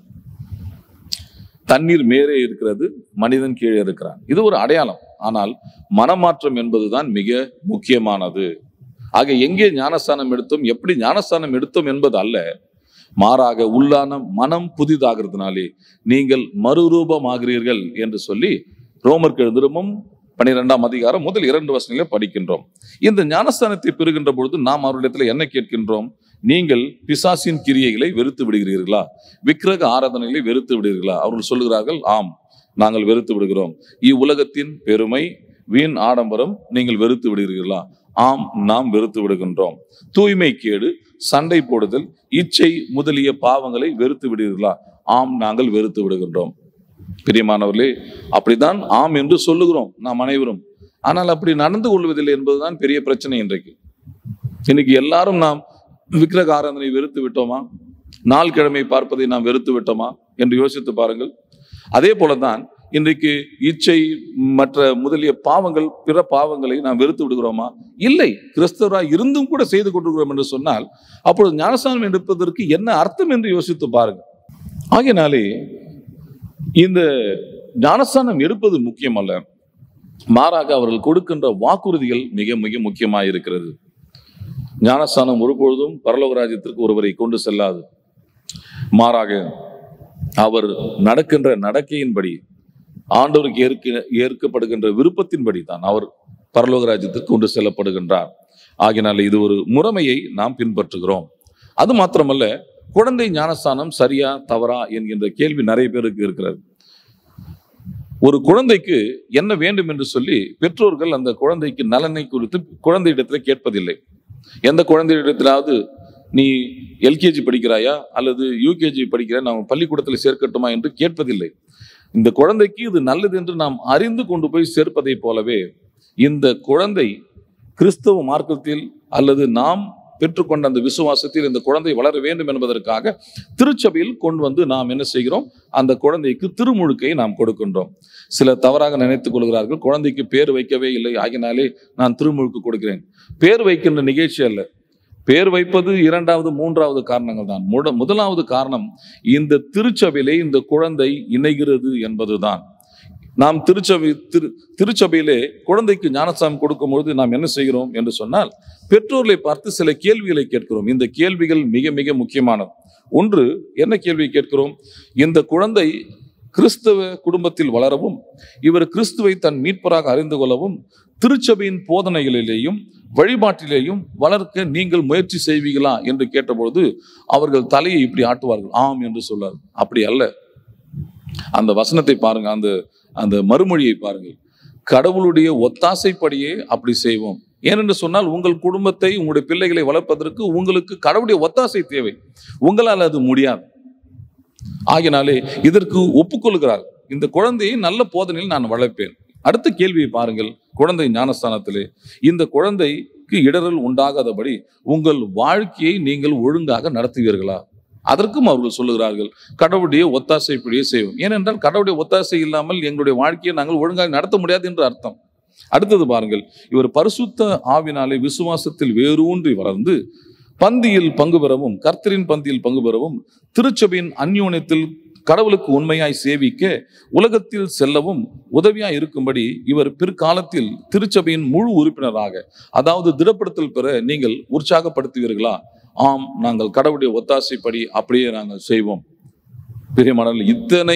தண்ணீர் மேலே இருக்கிறது, மனிதன் கீழே இருக்கிறான். இது ஒரு அடையாளம். ஆனால் மனமாற்றம் என்பதுதான் மிக முக்கியமானது. ஆக எங்கே ஞானஸ்தானம் எடுத்தோம், எப்படி ஞானஸ்தானம் எடுத்தோம் என்பது அல்ல, மாறாக உள்ளான மனம் புதிதாகிறதுனாலே நீங்கள் மறுரூபமாகிறீர்கள் என்று சொல்லி ரோமருக்கு எழுதிரும் பனிரெண்டாம் அதிகாரம் முதல் இரண்டு வசனங்களை படிக்கின்றோம். இந்த ஞானஸ்தானத்தை பெறுகின்ற பொழுது நாம் அவரிடத்தில் என்ன கேட்கின்றோம்? நீங்கள் பிசாசின் கிரியைகளை வெறுத்து விடுகிறீர்களா? விக்கிரக ஆராதனைகளை வெறுத்து விடுகிறீர்களா? அவர்கள் சொல்லுகிறார்கள், ஆம், நாங்கள் வெறுத்து விடுகிறோம். இவ்வுலகத்தின் பெருமை, வீண் ஆடம்பரம் நீங்கள் வெறுத்து விடுகிறீர்களா? ஆம், நாம் வெறுத்து விடுகின்றோம். தூய்மை கேடு, சண்டை போடுதல், இச்சை முதலிய பாவங்களை வெறுத்து விடுகிறீர்களா? ஆம், நாங்கள் வெறுத்து விடுகின்றோம். பிரியமானவர்களே, அப்படித்தான் ஆம் என்று சொல்லுகிறோம் நாம் அனைவரும். ஆனால் அப்படி நடந்து கொள்வதில்லை என்பதுதான் பெரிய பிரச்சனை. இன்றைக்கு இன்னைக்கு எல்லாரும் நாம் விக்கிரக ஆராதனை வெறுத்து விட்டோமா? நாள் கிழமை பார்ப்பதை நாம் வெறுத்து விட்டோமா என்று யோசித்து பாருங்கள். அதே போலதான் இன்றைக்கு இச்சை மற்ற முதலிய பாவங்கள், பிற பாவங்களை நாம் வெறுத்து விடுகிறோமா? இல்லை. கிறிஸ்தவராய் இருந்தும் கூட செய்து கொண்டிருக்கிறோம் என்று சொன்னால் அப்பொழுது ஞானஸ்தானம் எடுப்பதற்கு என்ன அர்த்தம் என்று யோசித்து பாருங்கள். ஆகையினாலே இந்த ஞானஸ்தானம் எடுப்பது முக்கியம் அல்ல, மாறாக அவர்கள் கொடுக்கின்ற வாக்குறுதிகள் மிக மிக முக்கியமாக இருக்கிறது. ஞானஸ்தானம் ஒருபொழுதும் பரலோக ராஜ்யத்திற்கு ஒருவரை கொண்டு செல்லாது. மாறாக அவர் நடக்கின்ற நடக்கையின்படி, ஆண்டவருக்கு ஏற்க ஏற்கப்படுகின்ற விருப்பத்தின்படி தான் அவர் பரலோக ராஜ்யத்திற்கு கொண்டு செல்லப்படுகின்றார். ஆகினால இது ஒரு முறைமையை நாம் பின்பற்றுகிறோம். அது மாத்திரமல்ல, குழந்தை ஞானஸ்தானம் சரியா தவறா என்கின்ற கேள்வி நிறைய பேருக்கு இருக்கிறது. ஒரு குழந்தைக்கு என்ன வேண்டும் என்று சொல்லி பெற்றோர்கள் அந்த குழந்தைக்கு நலனை குறித்து குழந்தையிடத்துல கேட்பதில்லை. எந்த குழந்தையிடத்திலாவது நீ எல்கேஜி படிக்கிறாயா அல்லது யூகேஜி படிக்கிறாய், நாம் பள்ளிக்கூடத்தில் சேர்க்கட்டுமா என்று கேட்பதில்லை. இந்த குழந்தைக்கு இது நல்லது என்று நாம் அறிந்து கொண்டு போய் சேர்ப்பதை போலவே இந்த குழந்தை கிறிஸ்தவ மார்க்கத்தில் அல்லது நாம் பெற்றுக்கொண்ட அந்த விசுவாசத்தில் இந்த குழந்தை வளர வேண்டும் என்பதற்காக திருச்சபையில் கொண்டு வந்து நாம் என்ன செய்கிறோம், அந்த குழந்தைக்கு திருமுழுக்கை நாம் கொடுக்கின்றோம். சில தவறாக நினைத்துக் கொள்கிறார்கள், குழந்தைக்கு பேர் வைக்கவே இல்லை, ஆகினாலே நான் திருமுழுக்கு கொடுக்கிறேன். பேர் வைக்கின்ற நிகழ்ச்சி அல்ல. பேர் வைப்பது இரண்டாவது மூன்றாவது காரணங்கள் தான். முட முதலாவது காரணம் இந்த திருச்சபையிலே இந்த குழந்தை இணைகிறது என்பதுதான். நாம் திருச்சபை திரு திருச்சபையிலே குழந்தைக்கு ஞானஸ்தானம் கொடுக்கும்பொழுது நாம் என்ன செய்கிறோம் என்று சொன்னால், பெற்றோர்களை பார்த்து சில கேள்விகளை கேட்கிறோம். இந்த கேள்விகள் மிக மிக முக்கியமானது. ஒன்று, என்ன கேள்வி கேட்கிறோம்? இந்த குழந்தை கிறிஸ்தவ குடும்பத்தில் வளரவும், இவர் கிறிஸ்துவை தன் மீட்பராக அறிந்து கொள்ளவும், திருச்சபையின் போதனைகளிலேயும் வழிபாட்டிலேயும் வளர்க்க நீங்கள் முயற்சி செய்வீர்களா என்று கேட்டபொழுது அவர்கள் தலையை இப்படி ஆட்டுவார்கள், ஆம் என்று சொல்லார். அப்படி அல்ல. அந்த வசனத்தை பாருங்க, அந்த அந்த மறுமொழியை பாருங்கள். கடவுளுடைய ஒத்தாசைப்படியே அப்படி செய்வோம். ஏனென்று சொன்னால், உங்கள் குடும்பத்தை, உங்களுடைய பிள்ளைகளை வளர்ப்பதற்கு உங்களுக்கு கடவுளுடைய ஒத்தாசை தேவை. உங்களால் அது முடியாது. ஆகினாலே இதற்கு ஒப்புக்கொள்கிறார். இந்த குழந்தையை நல்ல போதனையில் நான் வளர்ப்பேன். அடுத்த கேள்வியை பாருங்கள். குழந்தை ஞானஸ்தானத்திலே இந்த குழந்தைக்கு இடரல் உண்டாகாதபடி உங்கள் வாழ்க்கையை நீங்கள் ஒழுங்காக நடத்துவீர்களா? அதற்கும் அவர்கள் சொல்லுகிறார்கள், கடவுளுடைய ஒத்தாசைப்படியே செய்வோம். ஏனென்றால் கடவுளுடைய ஒத்தாசை இல்லாமல் எங்களுடைய வாழ்க்கையை நாங்கள் ஒழுங்காக நடத்த முடியாது என்று அர்த்தம். அடுத்தது பாருங்கள், இவர் பரிசுத்த ஆவினாலே விசுவாசத்தில் வேரூன்றி வளர்ந்து பந்தியில் பங்கு பெறவும், கர்த்தரின் பந்தியில் பங்கு பெறவும், திருச்சபையின் அந்யோன்யத்தில் கடவுளுக்கு உண்மையாய் சேவிக்க உலகத்தில் செல்லவும் உதவியாய் இருக்கும்படி இவர் பிற்காலத்தில் திருச்சபையின் முழு உறுப்பினராக, அதாவது திடப்படுத்தல் பெற நீங்கள் உற்சாகப்படுத்துவீர்களா? ஆம், நாங்கள் கடவுளுடைய ஒத்தாசைப்படி அப்படியே நாங்கள் செய்வோம். பிரியமானவர்களே, இத்தனை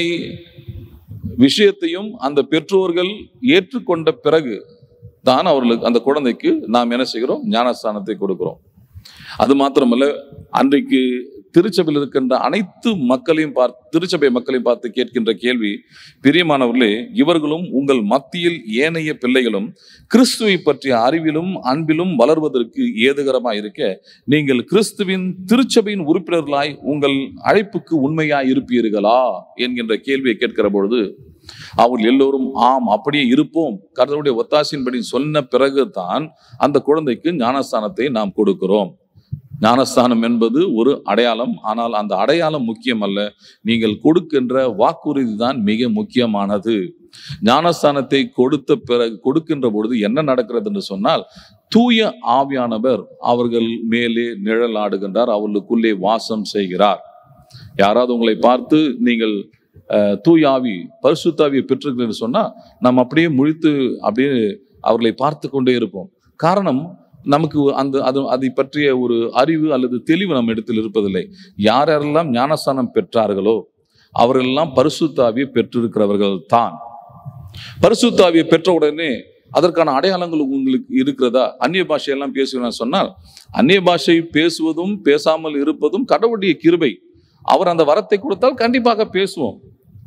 விஷயத்தையும் அந்த பெற்றோர்கள் ஏற்றுக்கொண்ட பிறகு தான் அவர்களுக்கு, அந்த குழந்தைக்கு நாம் என்ன செய்கிறோம்? ஞானஸ்தானத்தை கொடுக்கிறோம். அது மாத்திரமல்ல, அன்றைக்கு திருச்சபையில் இருக்கின்ற அனைத்து மக்களையும் பார்த்து, திருச்சபை மக்களையும் பார்த்து கேட்கின்ற கேள்வி, பிரியமானவர்களே, இவர்களும் உங்கள் மத்தியில் ஏனைய பிள்ளைகளும் கிறிஸ்துவை பற்றிய அறிவிலும் அன்பிலும் வளர்வதற்கு ஏதுகரமாய் இருக்க நீங்கள் கிறிஸ்துவின் திருச்சபையின் உறுப்பினர்களாய் உங்கள் அழைப்புக்கு உண்மையாய் இருப்பீர்களா என்கின்ற கேள்வியை கேட்கிற பொழுது அவர்கள் எல்லோரும் ஆம், அப்படியே இருப்போம், கடவுளுடைய ஒத்தாசையின்படி சொன்ன பிறகுதான் அந்த குழந்தைக்கு ஞானஸ்தானத்தை நாம் கொடுக்கிறோம். ஞானஸ்தானம் என்பது ஒரு அடையாளம். ஆனால் அந்த அடையாளம் முக்கியம் அல்ல, நீங்கள் கொடுக்கின்ற வாக்குறுதி தான் மிக முக்கியமானது. ஞானஸ்தானத்தை கொடுத்த பிறகு கொடுக்கின்ற பொழுது என்ன நடக்கிறது என்று சொன்னால், தூய ஆவியானவர் அவர்கள் மேலே நிழலாடுகின்றார், அவர்களுக்குள்ளே வாசம் செய்கிறார். யாராவது உங்களை பார்த்து நீங்கள் தூய ஆவி, பரிசுத்தாவியை பெற்றிருக்கிறேன்னு சொன்னா நம்ம அப்படியே முழித்து அப்படியே அவர்களை பார்த்து கொண்டே இருப்போம். காரணம், நமக்கு அந்த அது அதை பற்றிய ஒரு அறிவு அல்லது தெளிவு நம்ம இடத்தில் இருப்பதில்லை. யார் யாரெல்லாம் ஞானஸ்தானம் பெற்றார்களோ அவர்களெல்லாம் பரிசுத்தாவியை பெற்றிருக்கிறவர்கள் தான். பரிசுத்தாவியை பெற்ற உடனே அதற்கான அடையாளங்கள் உங்களுக்கு இருக்கிறதா? அந்நிய பாஷையெல்லாம் பேசுவேன் சொன்னால், அந்நிய பாஷை பேசுவதும் பேசாமல் இருப்பதும் கடவுளுடைய கிருபை. அவர் அந்த வரத்தை கொடுத்தால் கண்டிப்பாக பேசுவோம்.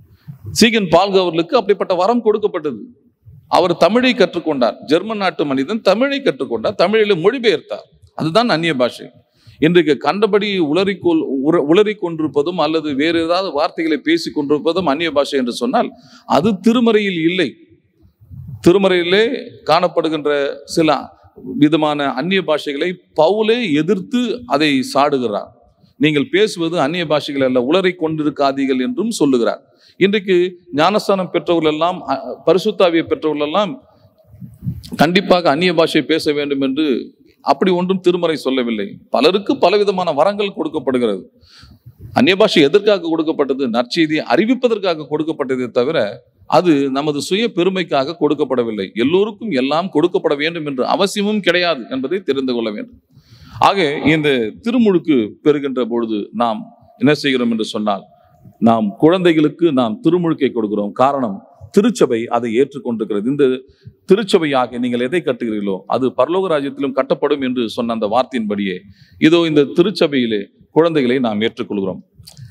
சீகன் பால்க அவர்களுக்கு அப்படிப்பட்ட வரம் கொடுக்கப்பட்டது. அவர் தமிழை கற்றுக்கொண்டார். ஜெர்மன் நாட்டு மனிதன் தமிழை கற்றுக்கொண்டார், தமிழில் மொழிபெயர்த்தார். அதுதான் அந்நிய பாஷை. இன்றைக்கு கண்டபடி உளறிக்கொள் உளறி கொண்டிருப்பதும் அல்லது வேறு ஏதாவது வார்த்தைகளை பேசி கொண்டிருப்பதும் அந்நிய பாஷை என்று சொன்னால் அது திருமறையில் இல்லை. திருமறையிலே காணப்படுகின்ற சில விதமான அந்நிய பாஷைகளை பவுலே எதிர்த்து அதை சாடுகிறார். நீங்கள் பேசுவது அந்நிய பாஷைகள் அல்ல, உளறி கொண்டிருக்காதீர்கள் என்றும் சொல்லுகிறார். இன்றைக்கு ஞானஸ்தானம் பெற்றவர்கள் எல்லாம், பரிசுத்தாவியை பெற்றவர்கள் எல்லாம் கண்டிப்பாக அந்நிய பாஷை பேச வேண்டும் என்று அப்படி ஒன்றும் திருமறை சொல்லவில்லை. பலருக்கு பலவிதமான வரங்கள் கொடுக்கப்படுகிறது. அந்நிய பாஷை எதற்காக கொடுக்கப்பட்டது? நற்செய்தியை அறிவிப்பதற்காக கொடுக்கப்பட்டதை தவிர அது நமது சுய பெருமைக்காக கொடுக்கப்படவில்லை. எல்லோருக்கும் எல்லாம் கொடுக்கப்பட வேண்டும் என்று அவசியமும் கிடையாது என்பதை தெரிந்து கொள்ள வேண்டும். ஆக இந்த திருமுழுக்கு பெறுகின்ற பொழுது நாம் என்ன செய்கிறோம் என்று சொன்னால், நாம் குழந்தைகளுக்கு நாம் திருமுழுக்கை கொடுக்கிறோம். காரணம், திருச்சபை அதை ஏற்றுக்கொண்டிருக்கிறது. இந்த திருச்சபையாக நீங்கள் எதை கட்டுகிறீர்களோ அது பரலோக ராஜ்யத்திலும் கட்டப்படும் என்று சொன்ன அந்த வார்த்தையின்படியே இதோ இந்த திருச்சபையிலே குழந்தைகளை நாம் ஏற்றுக்கொள்கிறோம்.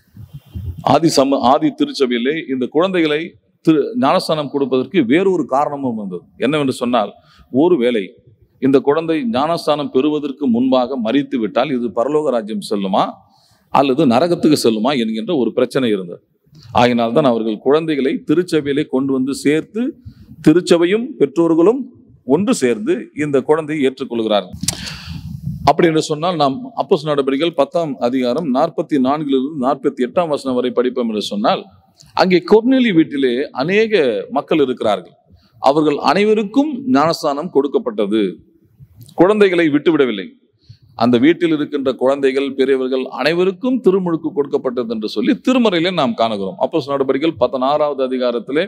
ஆதி சம ஆதி திருச்சபையிலே இந்த குழந்தைகளை திரு ஞானஸ்தானம் கொடுப்பதற்கு வேறொரு காரணமும் வந்தது. என்னவென்று சொன்னால், ஒருவேளை இந்த குழந்தை ஞானஸ்தானம் பெறுவதற்கு முன்பாக மரித்து விட்டால் இது பரலோக ராஜ்யம் செல்லுமா அல்லது நரகத்துக்கு செல்லுமா என்கின்ற ஒரு பிரச்சனை இருந்தது. ஆகினால்தான் அவர்கள் குழந்தைகளை திருச்சபையிலே கொண்டு வந்து சேர்த்து திருச்சபையும் பெற்றோர்களும் ஒன்று சேர்ந்து இந்த குழந்தையை ஏற்றுக்கொள்கிறார்கள். அப்படி என்று சொன்னால், நாம் அப்போஸ்தலர் நடபடிகள் பத்தாம் அதிகாரம் நாற்பத்தி நான்கிலிருந்து நாற்பத்தி எட்டாம் வசனம் வரை படிப்போம் என்று சொன்னால், அங்கே கொர்நேலி வீட்டிலே அநேக மக்கள் இருக்கிறார்கள். அவர்கள் அனைவருக்கும் ஞானஸ்தானம் கொடுக்கப்பட்டது. குழந்தைகளை விட்டுவிடவில்லை. அந்த வீட்டில் இருக்கின்ற குழந்தைகள், பெரியவர்கள் அனைவருக்கும் திருமுழுக்கு கொடுக்கப்பட்டது என்று சொல்லி திருமறையிலே நாம் காணுகிறோம். அப்போஸ்தலர் நடபடிகள் பதினாறாவது அதிகாரத்திலே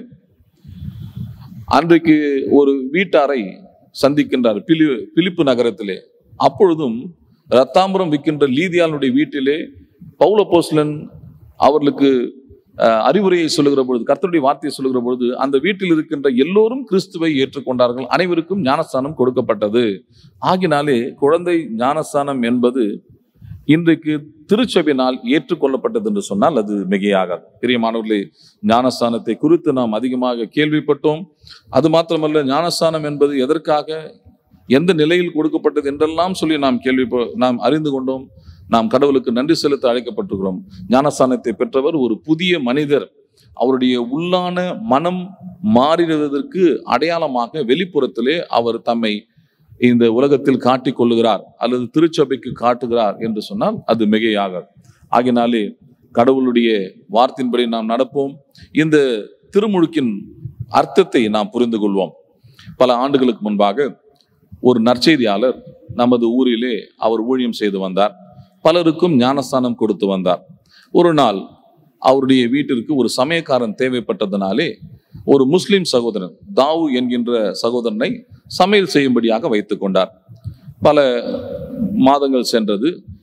அன்றைக்கு ஒரு வீட்டாரை சந்திக்கின்றார் பிலி பிலிப்பு நகரத்திலே. அப்பொழுதும் இரத்தாம்பரம் விற்கின்ற லீதியாளுடைய வீட்டிலே பவுல் அப்போஸ்தலன் அவர்களுக்கு அறிவுரையை சொல்லுகிற பொழுது, கர்த்தருடைய வார்த்தையை சொல்லுகிற பொழுது, அந்த வீட்டில் இருக்கின்ற எல்லோரும் கிறிஸ்துவை ஏற்றுக்கொண்டார்கள். அனைவருக்கும் ஞானஸ்தானம் கொடுக்கப்பட்டது. ஆகினாலே குழந்தை ஞானஸ்தானம் என்பது இன்றைக்கு திருச்சபையினால் ஏற்றுக்கொள்ளப்பட்டது என்று சொன்னால் அது மிகையாகாது. பிரியமானவர்களே, ஞானஸ்தானத்தை குறித்து நாம் அதிகமாக கேள்விப்பட்டோம். அது மாத்திரமல்ல, ஞானஸ்தானம் என்பது எதற்காக, எந்த நிலையில் கொடுக்கப்பட்டது என்றெல்லாம் சொல்லி நாம் கேள்வி நாம் அறிந்து கொண்டோம். நாம் கடவுளுக்கு நன்றி செலுத்த அழைக்கப்பட்டிருக்கிறோம். ஞானஸ்தானத்தை பெற்றவர் ஒரு புதிய மனிதர். அவருடைய உள்ளான மனம் மாறிடுவதற்கு அடையாளமாக வெளிப்புறத்திலே அவர் தம்மை இந்த உலகத்தில் காட்டிக் கொள்ளுகிறார் அல்லது திருச்சபைக்கு காட்டுகிறார் என்று சொன்னால் அது மிகையாகாது. ஆகினாலே கடவுளுடைய வார்த்தையின்படி நாம் நடப்போம். இந்த திருமுழுக்கின் அர்த்தத்தை நாம் புரிந்து கொள்வோம். பல ஆண்டுகளுக்கு முன்பாக ஒரு நற்செய்தியாளர் நமது ஊரிலே அவர் ஊழியம் செய்து வந்தார். பலருக்கும் ஞானஸ்தானம் கொடுத்து வந்தார். ஒரு நாள் அவருடைய வீட்டிற்கு ஒரு சமயக்காரன் தேவைப்பட்டதனாலே ஒரு முஸ்லிம் சகோதரன் தாவு என்கின்ற சகோதரனை சமையல் செய்யும்படியாக வைத்துக் கொண்டார். பல மாதங்கள் சென்றது.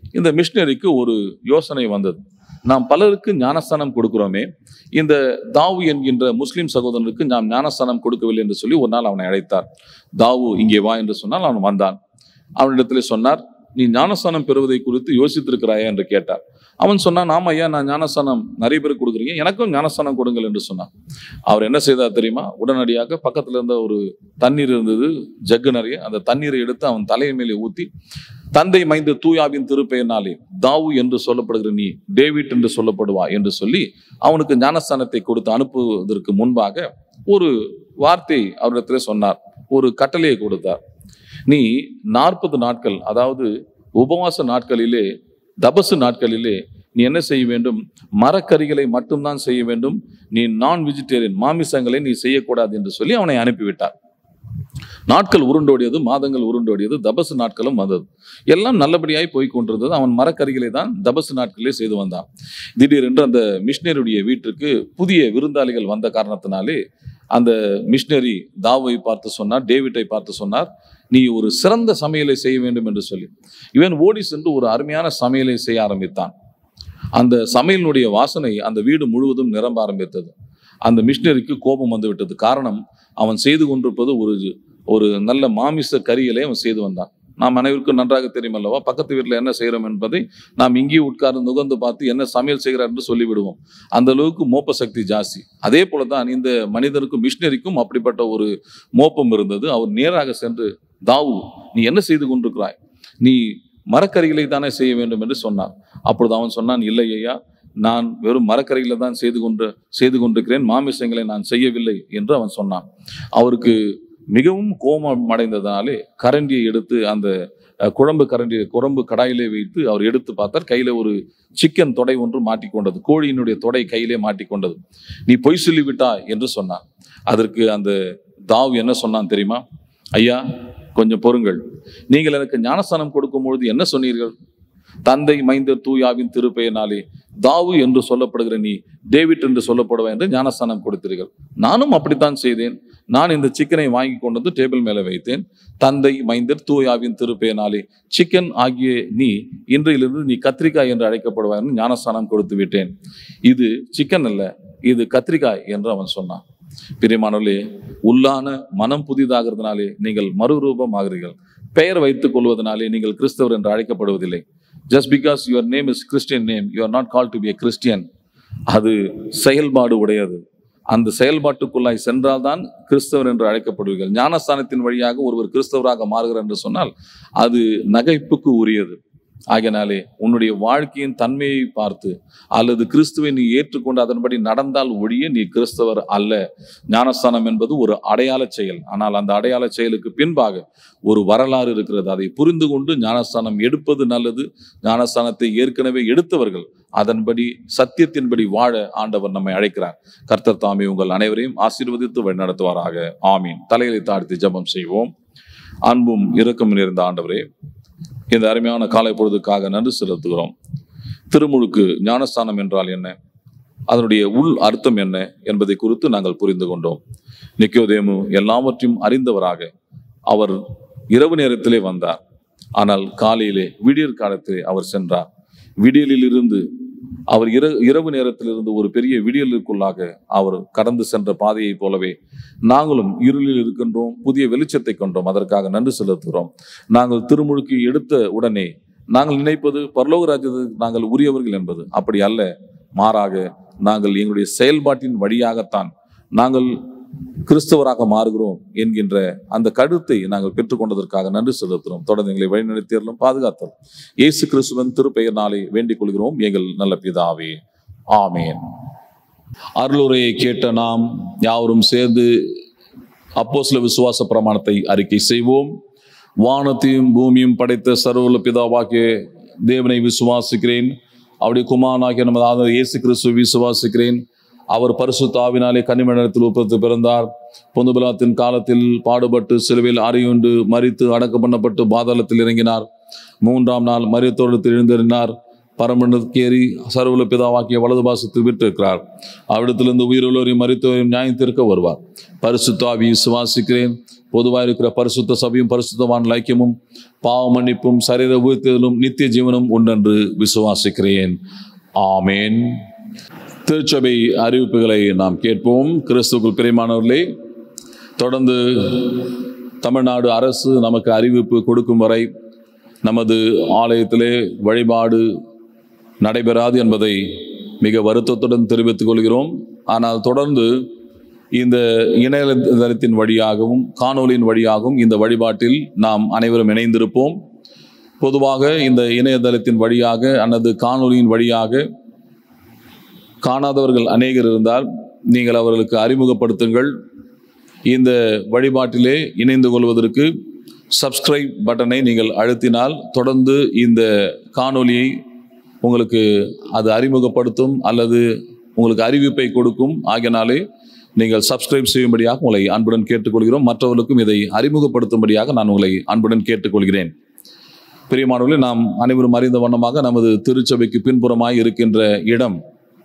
இந்த மிஷினரிக்கு ஒரு யோசனை வந்தது. நாம் பலருக்கு ஞானஸ்தானம் கொடுக்கிறோமே, இந்த தாவு என்கின்ற முஸ்லிம் சகோதரனுக்கு நாம் ஞானஸ்தானம் கொடுக்கவில்லை என்று சொல்லி ஒரு நாள் அவனை அழைத்தார். தாவு இங்கே வா என்று சொன்னால் அவன் வந்தான். அவனிடத்திலே சொன்னார், நீ ஞானஸ்தானம் பெறுவதை குறித்து யோசித்திருக்கிறாயா என்று கேட்டார். அவன் சொன்னான், ஆமா ஐயா, நான் ஞானஸ்தானம் நிறைய பேருக்கு கொடுக்குறீங்க, எனக்கும் ஞானஸ்தானம் கொடுங்கள் என்று சொன்னான். அவர் என்ன செய்தார் தெரியுமா? உடனடியாக பக்கத்துல இருந்த ஒரு தண்ணீர் இருந்தது, ஜக்கு நிறைய, அந்த தண்ணீரை எடுத்து அவன் தலையின் மேலே ஊற்றி, தந்தை மைந்த தூயாவின் திருப்பெயர்னாலே தாவு என்று சொல்லப்படுகிற நீ டேவிட் என்று சொல்லப்படுவா என்று சொல்லி அவனுக்கு ஞானஸ்தானத்தை கொடுத்து அனுப்புவதற்கு முன்பாக ஒரு வார்த்தை அவரிடத்திலே சொன்னார், ஒரு கட்டளையை கொடுத்தார். நீ நாற்பது நாட்கள், அதாவது உபவாச நாட்களிலே, தபசு நாட்களிலே நீ என்ன செய்ய வேண்டும்? மரக்கறிகளை மட்டும்தான் செய்ய வேண்டும். நீ நான் வெஜிடேரியன், மாமிசங்களை நீ செய்யக்கூடாது என்று சொல்லி அவனை அனுப்பிவிட்டார். நாட்கள் உருண்டோடியது, மாதங்கள் உருண்டோடியது, தபசு நாட்களும் வந்தது. எல்லாம் நல்லபடியாய் போய் கொண்டிருந்தது. அவன் மரக்கறிகளை தான் தபசு நாட்களிலே செய்து வந்தான். திடீரென்று அந்த மிஷினரியுடைய வீட்டிற்கு புதிய விருந்தாளிகள் வந்த காரணத்தினாலே அந்த மிஷினரி தாவை பார்த்து சொன்னார், டேவிட்டை பார்த்து சொன்னார், நீ ஒரு சிறந்த சமையலை செய்ய வேண்டும் என்று சொல்லி இவன் ஓடி சென்று ஒரு அருமையான சமையலை செய்ய ஆரம்பித்தான். அந்த சமையலினுடைய வாசனை அந்த வீடு முழுவதும் நிரம்ப ஆரம்பித்தது. அந்த மிஷினரிக்கு கோபம் வந்து விட்டது. காரணம், அவன் செய்து கொண்டிருப்பது ஒரு ஒரு நல்ல மாமிச கறிகளை அவன் செய்து வந்தான். நாம் அனைவருக்கும் நன்றாக தெரியும் அல்லவா, பக்கத்து வீட்டில் என்ன செய்கிறோம் என்பதை நாம் இங்கே உட்கார்ந்து நுகர்ந்து பார்த்து என்ன சமையல் செய்கிறார் என்று சொல்லிவிடுவோம். அந்த அளவுக்கு மோப்ப சக்தி ஜாஸ்தி. அதே போல தான் இந்த மனிதனுக்கும் மிஷினரிக்கும் அப்படிப்பட்ட ஒரு மோப்பம் இருந்தது. அவர் நேராக சென்று, தாவு, நீ என்ன செய்து கொண்டிருக்கிறாய்? நீ மரக்கறிகளை தானே செய்ய வேண்டும் என்று சொன்னார். அப்பொழுது அவன் சொன்னான், இல்லை ஐயா, நான் வெறும் மரக்கறிகளை தான் செய்து கொண்டு செய்து கொண்டிருக்கிறேன், மாமிசங்களை நான் செய்யவில்லை என்று அவன் சொன்னான். அவருக்கு மிகவும் கோபம் அடைந்ததனாலே கரண்டியை எடுத்து அந்த குழம்பு கரண்டி குழம்பு கடாயிலே வைத்து அவர் எடுத்து பார்த்தார். கையில ஒரு சிக்கன் தொடை ஒன்று மாட்டிக்கொண்டது, கோழியினுடைய தொடை கையிலே மாட்டிக்கொண்டது. நீ பொய் சொல்லிவிட்டா என்று சொன்னான். அதற்கு அந்த தாவு என்ன சொன்னான் தெரியுமா? ஐயா, கொஞ்சம் பொறுங்கள், நீங்கள் எனக்கு ஞானஸ்தானம் கொடுக்கும் பொழுது என்ன சொன்னீர்கள்? தந்தை மைந்தர் தூயாவின் திருப்பெயர்னாலே தாவு என்று சொல்லப்படுகிற நீ டேவிட் என்று சொல்லப்படுவா என்று ஞானஸ்தானம் கொடுத்தீர்கள். நானும் அப்படித்தான் செய்தேன். நான் இந்த சிக்கனை வாங்கி கொண்டு வந்து டேபிள் மேலே வைத்தேன். தந்தை மைந்தர் தூயாவின் திருப்பெயர்னாலே சிக்கன் ஆகிய நீ இன்றையிலிருந்து நீ கத்திரிக்காய் என்று அழைக்கப்படுவாய் என்று ஞானஸ்தானம் கொடுத்து விட்டேன். இது சிக்கன் அல்ல, இது கத்திரிக்காய் என்று அவன் சொன்னான். பிரியமானவர்களே, உள்ளான மனம் புதிதாகிறதுனாலே நீங்கள் மறுரூபம் ஆகிறீர்கள். பெயர் வைத்துக் கொள்வதனாலே நீங்கள் கிறிஸ்தவர் என்று அழைக்கப்படுவதில்லை. Just because your name is Christian name, you are not called to be a Christian. அது செயல்பாடு உடையது. அந்த செயல்பாட்டுக்குள்ளாய் சென்றால்தான் கிறிஸ்தவர் என்று அழைக்கப்படுவீர்கள். ஞானஸ்தானத்தின் வழியாக ஒருவர் கிறிஸ்தவராக மாறுகிறார் என்று சொன்னால் அது நகைப்புக்கு உரியது. ஆகையினாலே உன்னுடைய வாழ்க்கையின் தன்மையை பார்த்து அல்லது கிறிஸ்துவை நீ ஏற்றுக்கொண்டு அதன்படி நடந்தால் ஒழிய நீ கிறிஸ்தவர் அல்ல. ஞானஸ்தானம் என்பது ஒரு அடையாள செயல். ஆனால் அந்த அடையாள செயலுக்கு பின்பாக ஒரு வரலாறு இருக்கிறது. அதை புரிந்து கொண்டு ஞானஸ்தானம் எடுப்பது நல்லது. ஞானஸ்தானத்தை ஏற்கனவே எடுத்தவர்கள் அதன்படி சத்தியத்தின்படி வாழ ஆண்டவர் நம்மை அழைக்கிறார். கர்த்தர் தாமே உங்கள் அனைவரையும் ஆசீர்வதித்து வழிநடத்துவாராக. ஆமீன். தலைகளை தாழ்த்தி ஜெபம் செய்வோம். அன்பும் இரக்கம் நிறைந்த ஆண்டவரே, இந்த அருமையான காலை பொழுதுக்காக நன்றி செலுத்துகிறோம். திருமுழுக்கு ஞானஸ்தானம் என்றால் என்ன, அதனுடைய உள் அர்த்தம் என்ன என்பதை குறித்து நாங்கள் புரிந்து கொண்டோம். நிக்கோதேமு எல்லாவற்றையும் அறிந்தவராக அவர் இரவு நேரத்திலே வந்தார். ஆனால் காலையிலே விடியற் காலத்திலே அவர் சென்றார். விடியலில் இருந்து அவர் இர இரவு நேரத்திலிருந்து ஒரு பெரிய விடியலுக்குள்ளாக அவர் கடந்து சென்ற பாதையை போலவே நாங்களும் இருளில் இருக்கின்றோம், புதிய வெளிச்சத்தை கொண்டோம். அதற்காக நன்றி செலுத்துகிறோம். நாங்கள் திருமுழுக்கு எடுத்த உடனே நாங்கள் நினைப்பது பரலோக ராஜ்யத்துக்கு நாங்கள் உரியவர்கள் என்பது. அப்படி அல்ல, மாறாக நாங்கள் எங்களுடைய செயல்பாட்டின் வழியாகத்தான் நாங்கள் கிறிஸ்தவராக மாறுகிறோம் என்கின்ற அந்த கருத்தை நாங்கள் பெற்றுக்கொண்டதற்காக நன்றி செலுத்துகிறோம். தொடர்ந்து எங்களை வழிநடத்தியர்களும் பாதுகாத்தல் இயேசு கிறிஸ்துவின் திருப்பெயர்னாலே வேண்டிக் கொள்கிறோம் எங்கள் நல்ல பிதாவே, ஆமேன். அருளுரையை கேட்ட நாம் யாவரும் சேர்ந்து அப்போஸ்தல விசுவாச பிரமாணத்தை அறிக்கை செய்வோம். வானத்தையும் பூமியும் படைத்த சர்வவல்ல பிதாவாகிய தேவனை விசுவாசிக்கிறேன். அவருடைய குமாரனாகிய நமது ஆண்டவர் இயேசு கிறிஸ்துவை விசுவாசிக்கிறேன். அவர் பரிசுத்த ஆவினாலே கன்னிமரிடத்தில் உற்பத்தி பிறந்தார். பொந்து பிலாத்தின் காலத்தில் பாடுபட்டு சிலுவையில் அறையுண்டு மரித்து அடக்கம் பண்ணப்பட்டு பாதாளத்தில் இறங்கினார். மூன்றாம் நாள் மரித்தோரிடத்தில் எழுந்தறினார். பரமண்டலத்துக்கேறி சர்வல பிதாவாக்கிய வலது பாசத்தில் விட்டிருக்கிறார். அவ்விடத்திலிருந்து உயிருள்ளவரையும் மரித்தவரையும் நியாயத்திற்க வருவார். பரிசுத்த ஆவியை விசுவாசிக்கிறேன். பொதுவாக இருக்கிற பரிசுத்த சபையும் பரிசுத்தவான் ஐக்கியமும் பாவ மன்னிப்பும் சரீர உயிர்த்தெழுதலும் நித்திய ஜீவனும் உண்டென்று விசுவாசிக்கிறேன். ஆமேன். திருச்சபை அறிவிப்புகளை நாம் கேட்போம். கிறிஸ்துவுக்குள் பிரியமானவர்களே, தொடர்ந்து தமிழ்நாடு அரசு நமக்கு அறிவிப்பு கொடுக்கும் வரை நமது ஆலயத்திலே வழிபாடு நடைபெறாது என்பதை மிக வருத்தத்துடன் தெரிவித்துக் கொள்கிறோம். ஆனால் தொடர்ந்து இந்த இணையதளத்தின் வழியாகவும் காணொலியின் வழியாகவும் இந்த வழிபாட்டில் நாம் அனைவரும் இணைந்திருப்போம். பொதுவாக இந்த இணையதளத்தின் வழியாக அல்லது காணொலியின் வழியாக காணாதவர்கள் அநேகர் இருந்தால் நீங்கள் அவர்களுக்கு அறிமுகப்படுத்துங்கள். இந்த வழிபாட்டிலே இணைந்து கொள்வதற்கு சப்ஸ்கிரைப் பட்டனை நீங்கள் அழுத்தினால் தொடர்ந்து இந்த காணொலியை உங்களுக்கு அது அறிமுகப்படுத்தும் அல்லது உங்களுக்கு அறிவிப்பை கொடுக்கும். ஆகியனாலே நீங்கள் சப்ஸ்கிரைப் செய்யும்படியாக உங்களை அன்புடன் கேட்டுக்கொள்கிறோம். மற்றவர்களுக்கும் இதை அறிமுகப்படுத்தும்படியாக நான் உங்களை அன்புடன் கேட்டுக்கொள்கிறேன். பிரியமானவர்களே, நாம் அனைவரும் அறிந்த வண்ணமாக நமது திருச்சபைக்கு பின்புறமாய் இருக்கின்ற இடம்,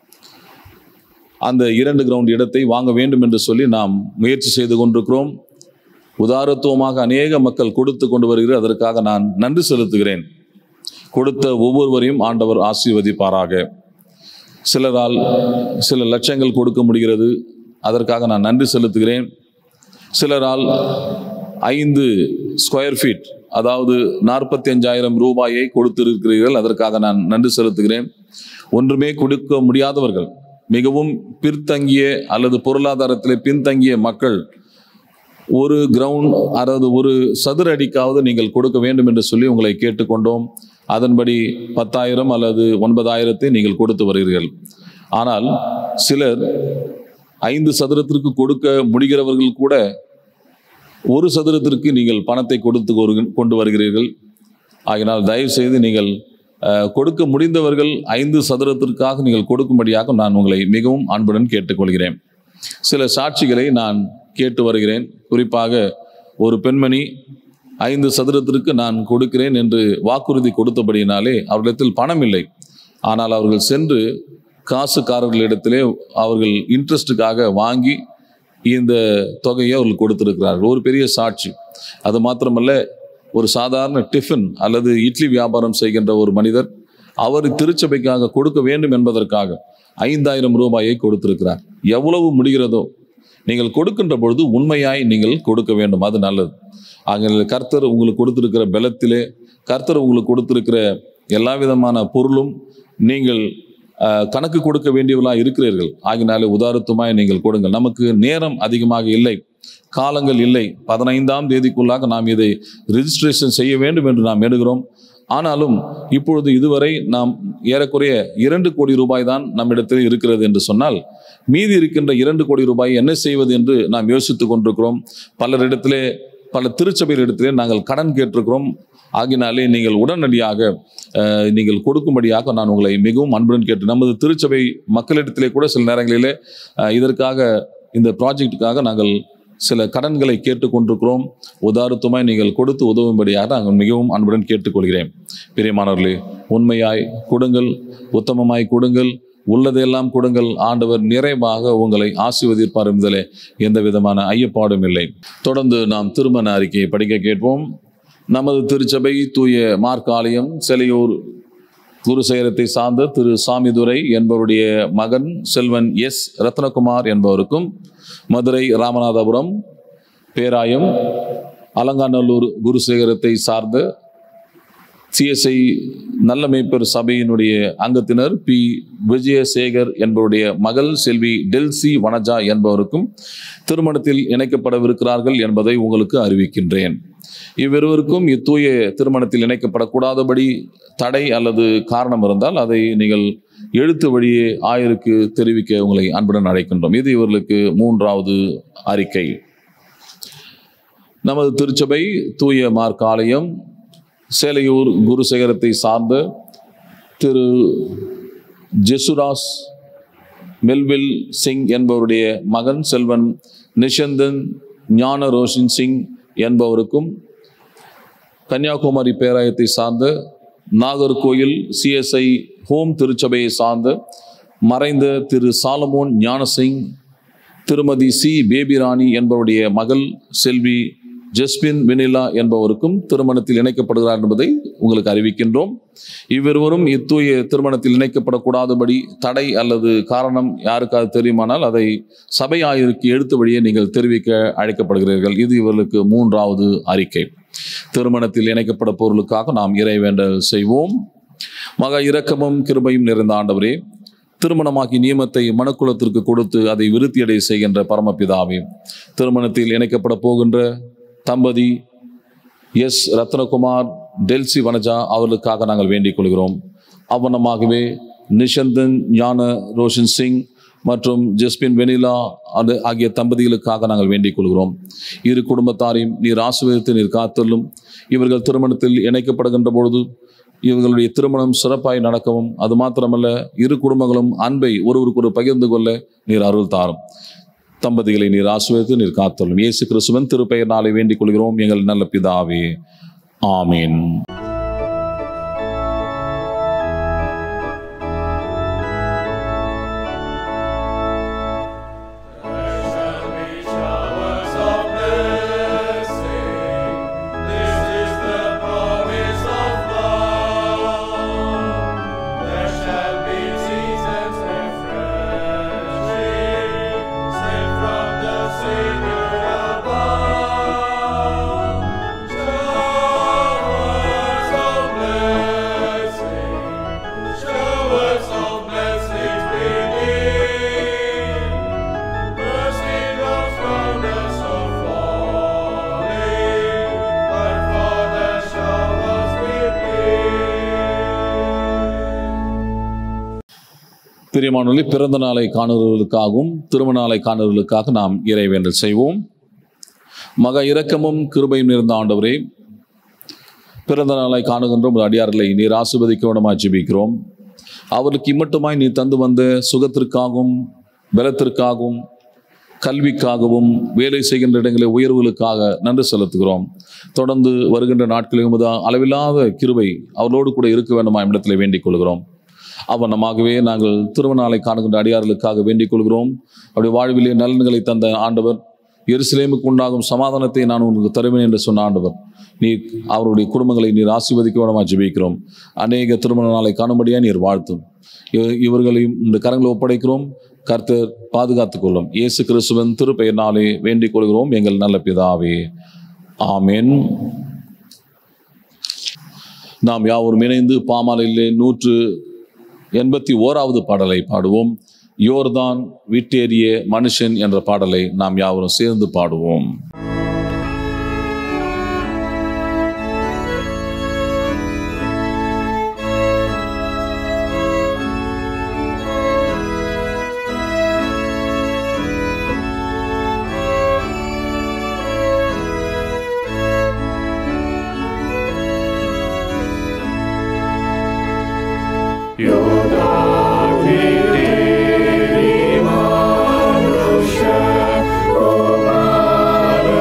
அந்த இரண்டு கிரவுண்ட் இடத்தை வாங்க வேண்டும் என்று சொல்லி நாம் முயற்சி செய்து கொண்டிருக்கிறோம். உதாரத்துவமாக அநேக மக்கள் கொடுத்து கொண்டு வருகிற அதற்காக நான் நன்றி செலுத்துகிறேன். கொடுத்த ஒவ்வொருவரையும் ஆண்டவர் ஆசீர்வதிப்பாராக. சிலரால் சில லட்சங்கள் கொடுக்க முடிகிறது, அதற்காக நான் நன்றி செலுத்துகிறேன். சிலரால் ஐந்து ஸ்கொயர் ஃபீட் அதாவது நாற்பத்தி அஞ்சாயிரம் ரூபாயை கொடுத்திருக்கிறீர்கள், அதற்காக நான் நன்றி செலுத்துகிறேன். ஒன்றுமே கொடுக்க முடியாதவர்கள், மிகவும் பின்தங்கிய அல்லது பொருளாதாரத்திலே பின்தங்கிய மக்கள் ஒரு கிரவுண்ட் அதாவது ஒரு சதுர அடிக்காவது நீங்கள் கொடுக்க வேண்டும் என்று சொல்லி உங்களை கேட்டுக்கொண்டோம். அதன்படி பத்தாயிரம் அல்லது ஒன்பதாயிரத்தை நீங்கள் கொடுத்து வருகிறீர்கள். ஆனால் சிலர் ஐந்து சதுரத்திற்கு கொடுக்க முடிகிறவர்கள் கூட ஒரு சதுரத்திற்கு நீங்கள் பணத்தை கொடுத்து கொண்டு வருகிறீர்கள். ஆகினால் தயவு செய்து நீங்கள் கொடுக்க முடிந்தவர்கள் ஐந்து சதுரத்திற்காக நீங்கள் கொடுக்கும்படியாக நான் உங்களை மிகவும் அன்புடன் கேட்டுக்கொள்கிறேன். சில சாட்சிகளை நான் கேட்டு வருகிறேன். குறிப்பாக ஒரு பெண்மணி ஐந்து சதுரத்திற்கு நான் கொடுக்கிறேன் என்று வாக்குறுதி கொடுத்தபடியினாலே அவர்களிடத்தில் பணம் இல்லை. ஆனால் அவர்கள் சென்று காசுக்காரர்களிடத்திலே அவர்கள் இன்ட்ரெஸ்ட்டுக்காக வாங்கி இந்த தொகையை அவர்கள் கொடுத்திருக்கிறார்கள். ஒரு பெரிய சாட்சி. அது மாத்திரமல்ல, ஒரு சாதாரண டிஃபன் அல்லது இட்லி வியாபாரம் செய்கின்ற ஒரு மனிதர் அவர் திருச்சபைக்காக கொடுக்க வேண்டும் என்பதற்காக ஐந்தாயிரம் ரூபாயை கொடுத்திருக்கிறார். எவ்வளவு முடிகிறதோ நீங்கள் கொடுக்கின்ற பொழுது உண்மையாய் நீங்கள் கொடுக்க வேண்டும், அது நல்லது. ஆக கர்த்தர் உங்களுக்கு கொடுத்திருக்கிற பலத்திலே, கர்த்தர் உங்களுக்கு கொடுத்திருக்கிற எல்லா விதமான பொருளும் நீங்கள் கணக்கு கொடுக்க வேண்டியவர்களாக இருக்கிறீர்கள். ஆகினாலே உதாரணத்துமாய் நீங்கள் கொடுங்கள். நமக்கு நேரம் அதிகமாக இல்லை, காலங்கள் இல்லை. பதினைந்தாம் தேதிக்குள்ளாக நாம் இதை ரிஜிஸ்ட்ரேஷன் செய்ய வேண்டும் என்று நாம் எண்ணுகிறோம். ஆனாலும் இப்பொழுது இதுவரை நாம் ஏறக்குறைய இரண்டு கோடி ரூபாய் தான் நம்மிடத்தில் இருக்கிறது என்று சொன்னால், மீதி இருக்கின்ற இரண்டு கோடி ரூபாய் என்ன செய்வது என்று நாம் யோசித்துக் கொண்டிருக்கிறோம். பலரிடத்திலே, பல திருச்சபைகளிடத்திலே நாங்கள் கடன் கேட்டிருக்கிறோம். ஆகினாலே நீங்கள் உடனடியாக நீங்கள் கொடுக்கும்படியாக நான் உங்களை மிகவும் அன்புடன் கேட்டு, நமது திருச்சபை மக்களிடத்திலே கூட சில நேரங்களிலே இதற்காக இந்த ப்ராஜெக்டுக்காக நாங்கள் சில கடன்களை கேட்டுக்கொண்டிருக்கிறோம். உதாரணத்துமாய் நீங்கள் கொடுத்து உதவும்படியாக நாங்கள் மிகவும் அன்புடன் கேட்டுக்கொள்கிறேன். பிரியமானவர்களே, உண்மையாய் கொடுங்கள், உத்தமமாய் கொடுங்கள், உள்ளதெல்லாம் கொடுங்கள். ஆண்டவர் நிறைவாக உங்களை ஆசீர்வதிப்பார் என்பதிலே எந்த விதமான ஐயப்பாடும் இல்லை. தொடர்ந்து நாம் திருமண அறிக்கையை படிக்க கேட்போம். நமது திருச்சபை தூய மார்க் ஆலயம் செலையூர் குருசேகரத்தை சார்ந்த திரு சாமிதுரை என்பவருடைய மகன் செல்வன் எஸ் ரத்னகுமார் என்பவருக்கும், மதுரை ராமநாதபுரம் பேராயம் அலங்காநல்லூர் குருசேகரத்தை சார்ந்த சிஎஸ்ஐ நல்ல மேய்ப்பர் சபையினுடைய அங்கத்தினர் பி விஜயசேகர் என்பவருடைய மகள் செல்வி டெல்சி வனஜா என்பவருக்கும் திருமணத்தில் இணைக்கப்படவிருக்கிறார்கள் என்பதை உங்களுக்கு அறிவிக்கின்றேன். இவ்விருவருக்கும் இத்தூய திருமணத்தில் இணைக்கப்படக்கூடாதபடி தடை அல்லது காரணம் இருந்தால் அதை நீங்கள் எழுத்து வழியே ஆயருக்கு தெரிவிக்க உங்களை அன்புடன் அழைக்கின்றோம். இது இவர்களுக்கு மூன்றாவது அறிக்கை. நமது திருச்சபை தூய மார்க் ஆலயம் சேலையூர் குருசேகரத்தை சார்ந்த திரு ஜெசுராஸ் மெல்வில் சிங் என்பவருடைய மகன் செல்வன் நிஷந்தன் ஞான ரோஷன் சிங் என்பவருக்கும், கன்னியாகுமரி பேராயத்தை சார்ந்த நாகர்கோயில் சிஎஸ்ஐ ஹோம் திருச்சபையை சார்ந்த மறைந்த திரு சாலமோன் ஞானசிங், திருமதி சி பேபிராணி என்பவருடைய மகள் செல்வி ஜஸ்பின் வெனிலா என்பவருக்கும் திருமணத்தில் இணைக்கப்படுகிறார் என்பதை உங்களுக்கு அறிவிக்கின்றோம். இவ்விருவரும் இத்தூய திருமணத்தில் இணைக்கப்படக்கூடாதபடி தடை அல்லது காரணம் யாருக்காவது தெரியுமானால் அதை சபை ஆயருக்கு எழுத்து வழியே நீங்கள் தெரிவிக்க அழைக்கப்படுகிறீர்கள். இது இவர்களுக்கு மூன்றாவது அறிக்கை. திருமணத்தில் இணைக்கப்பட பொருளுக்காக நாம் இறைவேண்டல் செய்வோம். மகா இரக்கமும் கிருபையும் நிறைந்த ஆண்டவரே, திருமணமாக்கி நியமத்தை மனுக்குலத்திற்கு கொடுத்து அதை விருத்தியடை செய்கின்ற பரமபிதாவே, திருமணத்தில் இணைக்கப்பட போகின்ற தம்பதி எஸ் ரத்னகுமார், டெல்சி வனஜா அவர்களுக்காக நாங்கள் வேண்டிக் கொள்கிறோம். அவ்வண்ணமாகவே நிஷந்தன் ஞான ரோஷன் சிங் மற்றும் ஜஸ்பின் வெனிலா அது ஆகிய தம்பதிகளுக்காக நாங்கள் வேண்டிக் கொள்கிறோம். இரு குடும்பத்தாரையும் நீர் ஆசீர்வதித்து நீர் காத்தலும், இவர்கள் திருமணத்தில் இணைக்கப்படுகின்ற பொழுது இவர்களுடைய திருமணம் சிறப்பாய் நடக்கவும், அது மாத்திரமல்ல இரு குடும்பங்களும் அன்பை ஒருவருக்கு ஒரு பகிர்ந்து கொள்ள நீர் அருள் தாரும். தம்பதிகளை நீர் ஆசீர்வதித்து நீர் காத்தலும். இயேசு கிறிஸ்துவின் திருப்பெயர்னாலே வேண்டிக் கொள்கிறோம் எங்கள் நல்ல பிதாவே, ஆமீன். பிரியமானவர்களே, பிறந்த நாளை காணுறவர்களுக்காகவும் திருமண நாளை காணுறவர்களுக்காக நாம் இறைவேண்டல் செய்வோம். மகா இரக்கமும் கிருபையும் நிறைந்த ஆண்டவரே, பிறந்த நாளை காணுகின்ற ஒரு அடியார்களை நீர் ஆசீர்வதிக்க வேண்டுமாய் ஜெபிக்கிறோம். அவருக்கு இம்மட்டுமாய் நீ தந்து வந்த சுகத்திற்காகவும் பலத்திற்காகவும் கல்விக்காகவும் வேலை செய்கின்ற இடங்களை உயர்வுகளுக்காக நன்றி செலுத்துகிறோம். தொடர்ந்து வருகின்ற நாட்களில் உமது அளவில்லாத கிருபை அவர்களோடு கூட இருக்க வேண்டுமாய் இடத்துல வேண்டிக் கொள்கிறோம். அவனமாகவே நாங்கள் திருமண நாளை காணுகின்ற அடியார்களுக்காக வேண்டிக் கொள்கிறோம். அவருடைய வாழ்விலே நலன்களை தந்த ஆண்டவர், எருசலேமுக்கு உண்டாகும் சமாதானத்தை நான் உங்களுக்கு தருவேன் என்று சொன்ன ஆண்டவர், நீர் அவருடைய குடும்பங்களை நீர் ஆசீர்வதிக்க வேண்டுமாய் ஜெபிக்கிறோம். அநேக திருமண நாளை காணும்படியா நீர் வாழ்த்தும். இவர்களையும் இந்த கரங்களை ஒப்படைக்கிறோம். கர்த்தர் பாதுகாத்துக் கொள்ளும். இயேசு கிறிஸ்துவின் திருப்பெயர்னாலே வேண்டிக் கொள்கிறோம் எங்கள் நல்ல பிதாவே, ஆமேன். நாம் யாவரும் இணைந்து பாமாலையிலே நூற்று எண்பத்தி ஓராவது பாடலை பாடுவோம். யோர்தான் விட்டேறிய மனுஷன் என்ற பாடலை நாம் யாவரும் சேர்ந்து பாடுவோம். Yoda, Rima, Rusha, Roma,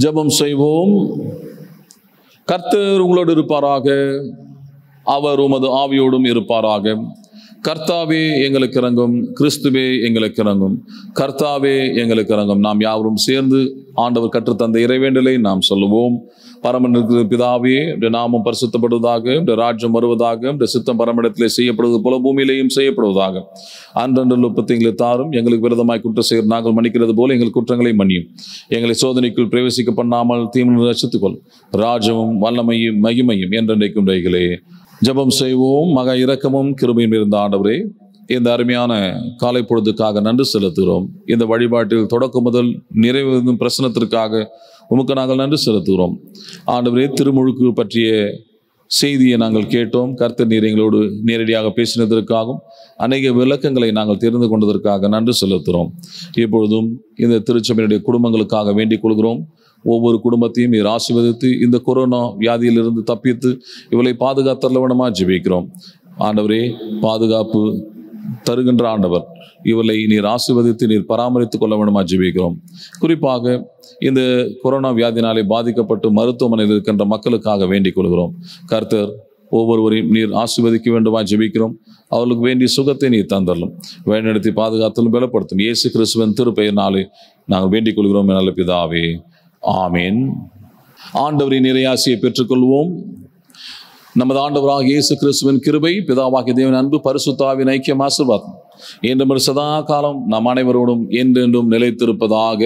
ஜெபம் செய்வோம். கர்த்தர் உங்களோடு இருப்பாராக, அவர் உமது ஆவியோடும் இருப்பாராக. கர்த்தாவே எங்களுக்கு இறங்கும், கிறிஸ்துவே எங்களுக்கு இறங்கும், கர்த்தாவே எங்களுக்கு இறங்கும். நாம் யாவரும் சேர்ந்து ஆண்டவர் கற்றுத்தந்த இறைவேண்டலை நாம் சொல்லுவோம். பரமனிருக்கிற பிதாவே, இந்த நாமம் பரிசுத்தப்படுவதாக, இந்த ராஜ்யம் வருவதாக, இந்த சித்தம் பரமஇடத்திலே செய்யப்படுவது போல பூமியிலேயும் செய்யப்படுவதாக. அன்றன்று உற்பத்திகளை தாரும், எங்களுக்கு விரதமாய் குற்றம் செய்ய நாங்கள் மன்னிக்கிறது போல எங்கள் குற்றங்களை மன்னியும். எங்களை சோதனைக்குள் பிரவேசிக்க பண்ணாமல் தீமை ரசித்துக்கொள். ராஜ்யமும் வல்லமையும் மகிமையும் என்றென்றைக்கும் டைகளே. ஜெபம் செய்வோம். மகா இரக்கமும் கிருபையும் இருந்த ஆண்டவரே, இந்த அருமையான காலை பொழுதுக்காக நன்றி செலுத்துகிறோம். இந்த வழிபாட்டில் தொடக்கம் முதல் நிறைவு பிரசனத்திற்காக உமக்கு நாங்கள் நன்றி செலுத்துகிறோம். ஆண்டவரே, திருமுழுக்கு பற்றிய செய்தியை நாங்கள் கேட்டோம். கர்த்தர் நீர் எங்களோடு நேரடியாக பேசினதற்காகவும் அநேக விளக்கங்களை நாங்கள் தெரிந்து கொண்டதற்காக நன்றி செலுத்துகிறோம். இப்பொழுதும் இந்த திருச்சபையினுடைய குடும்பங்களுக்காக வேண்டிக் கொள்கிறோம். ஒவ்வொரு குடும்பத்தையும் நீர் ஆசீர்வதித்து இந்த கொரோனா வியாதியிலிருந்து தப்பித்து இவளை பாதுகாத்தரலவனமாக ஜெபிக்கிறோம். ஆண்டவரே, பாதுகாப்பு தருகின்ற ஆண்டவர், இவளை நீர் ஆசீர்வதித்து நீர் பராமரித்துக் கொள்ள வேண்டுமா ஜெபிக்கிறோம். குறிப்பாக இந்த கொரோனா வியாதினாலே பாதிக்கப்பட்டு மருத்துவமனையில் இருக்கின்ற மக்களுக்காக வேண்டிக் கொள்கிறோம். கர்த்தர் ஒவ்வொருவரையும் நீர் ஆசீர்வதிக்க வேண்டுமா ஜெபிக்கிறோம். அவர்களுக்கு வேண்டிய சுகத்தை நீர் தந்தரலும், வழிநடத்தி பாதுகாத்தலும் பலப்படுத்தும். இயேசு கிறிஸ்துவின் திருப்பெயரினாலே நாங்கள் வேண்டிக் கொள்கிறோம். நல்ல பிதாவே, ஆமீன். ஆண்டவரின் நிறையாசியை பெற்றுக்கொள்வோம். நமது ஆண்டவராக இயேசு கிறிஸ்துவின் கிருபை, பிதாவாகிய தேவன் அன்பு, பரிசுத்த ஆவியின் ஐக்கியம், ஆசீர்வாதம் என்றும் சதா காலம் நம் அனைவரோடும் என்றென்றும் நிலைத்திருப்பதாக.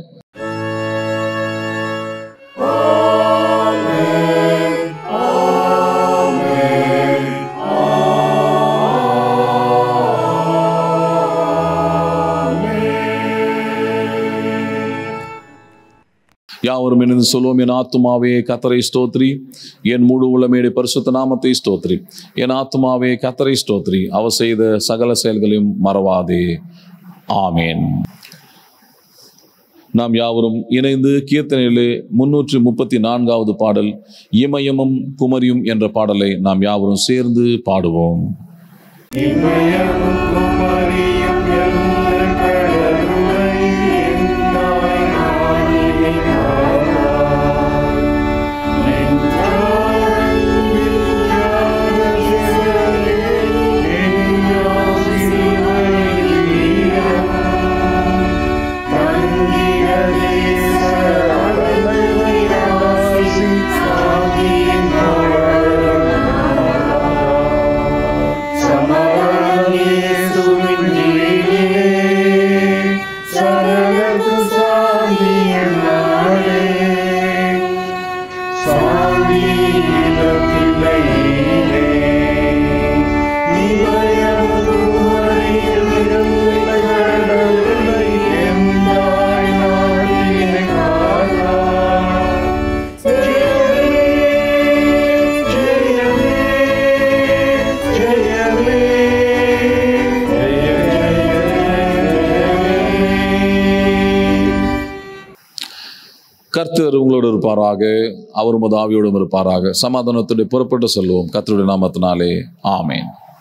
யாவரும் இணைந்து சொல்வோம். என் ஆத்துமாவே கர்த்தரை ஸ்தோத்ரி, என் முழு உள்ளமேடு பரிசுத்த நாமத்தை ஸ்தோத்ரி. என் ஆத்துமாவே கர்த்தரை ஸ்தோத்ரி, அவர் செய்த சகல செயல்களையும் மறவாதே. ஆமேன். நாம் யாவரும் இணைந்து கீர்த்தனையிலே முன்னூற்றி முப்பத்தி நான்காவது பாடல் இமயமும் குமரியும் என்ற பாடலை நாம் யாவரும் சேர்ந்து பாடுவோம். இமயமும் குமரியும் எல்லை கடலுரை எந்தாய் நாடினை காவாய். நெஞ்சாரங்கில் யாகசிசலே நெஞ்சாம் சிவனில் வீரமும் தங்கிய தேச அழலை ராசி சாகியின் கர்த்தர் உங்களோடு இருப்பாராக, அவர் உமது ஆவியோடும் இருப்பாராக. சமாதானத்துடைய புறப்பட்டு செல்வோம். கர்த்தருடைய நாமத்தினாலே ஆமேன்.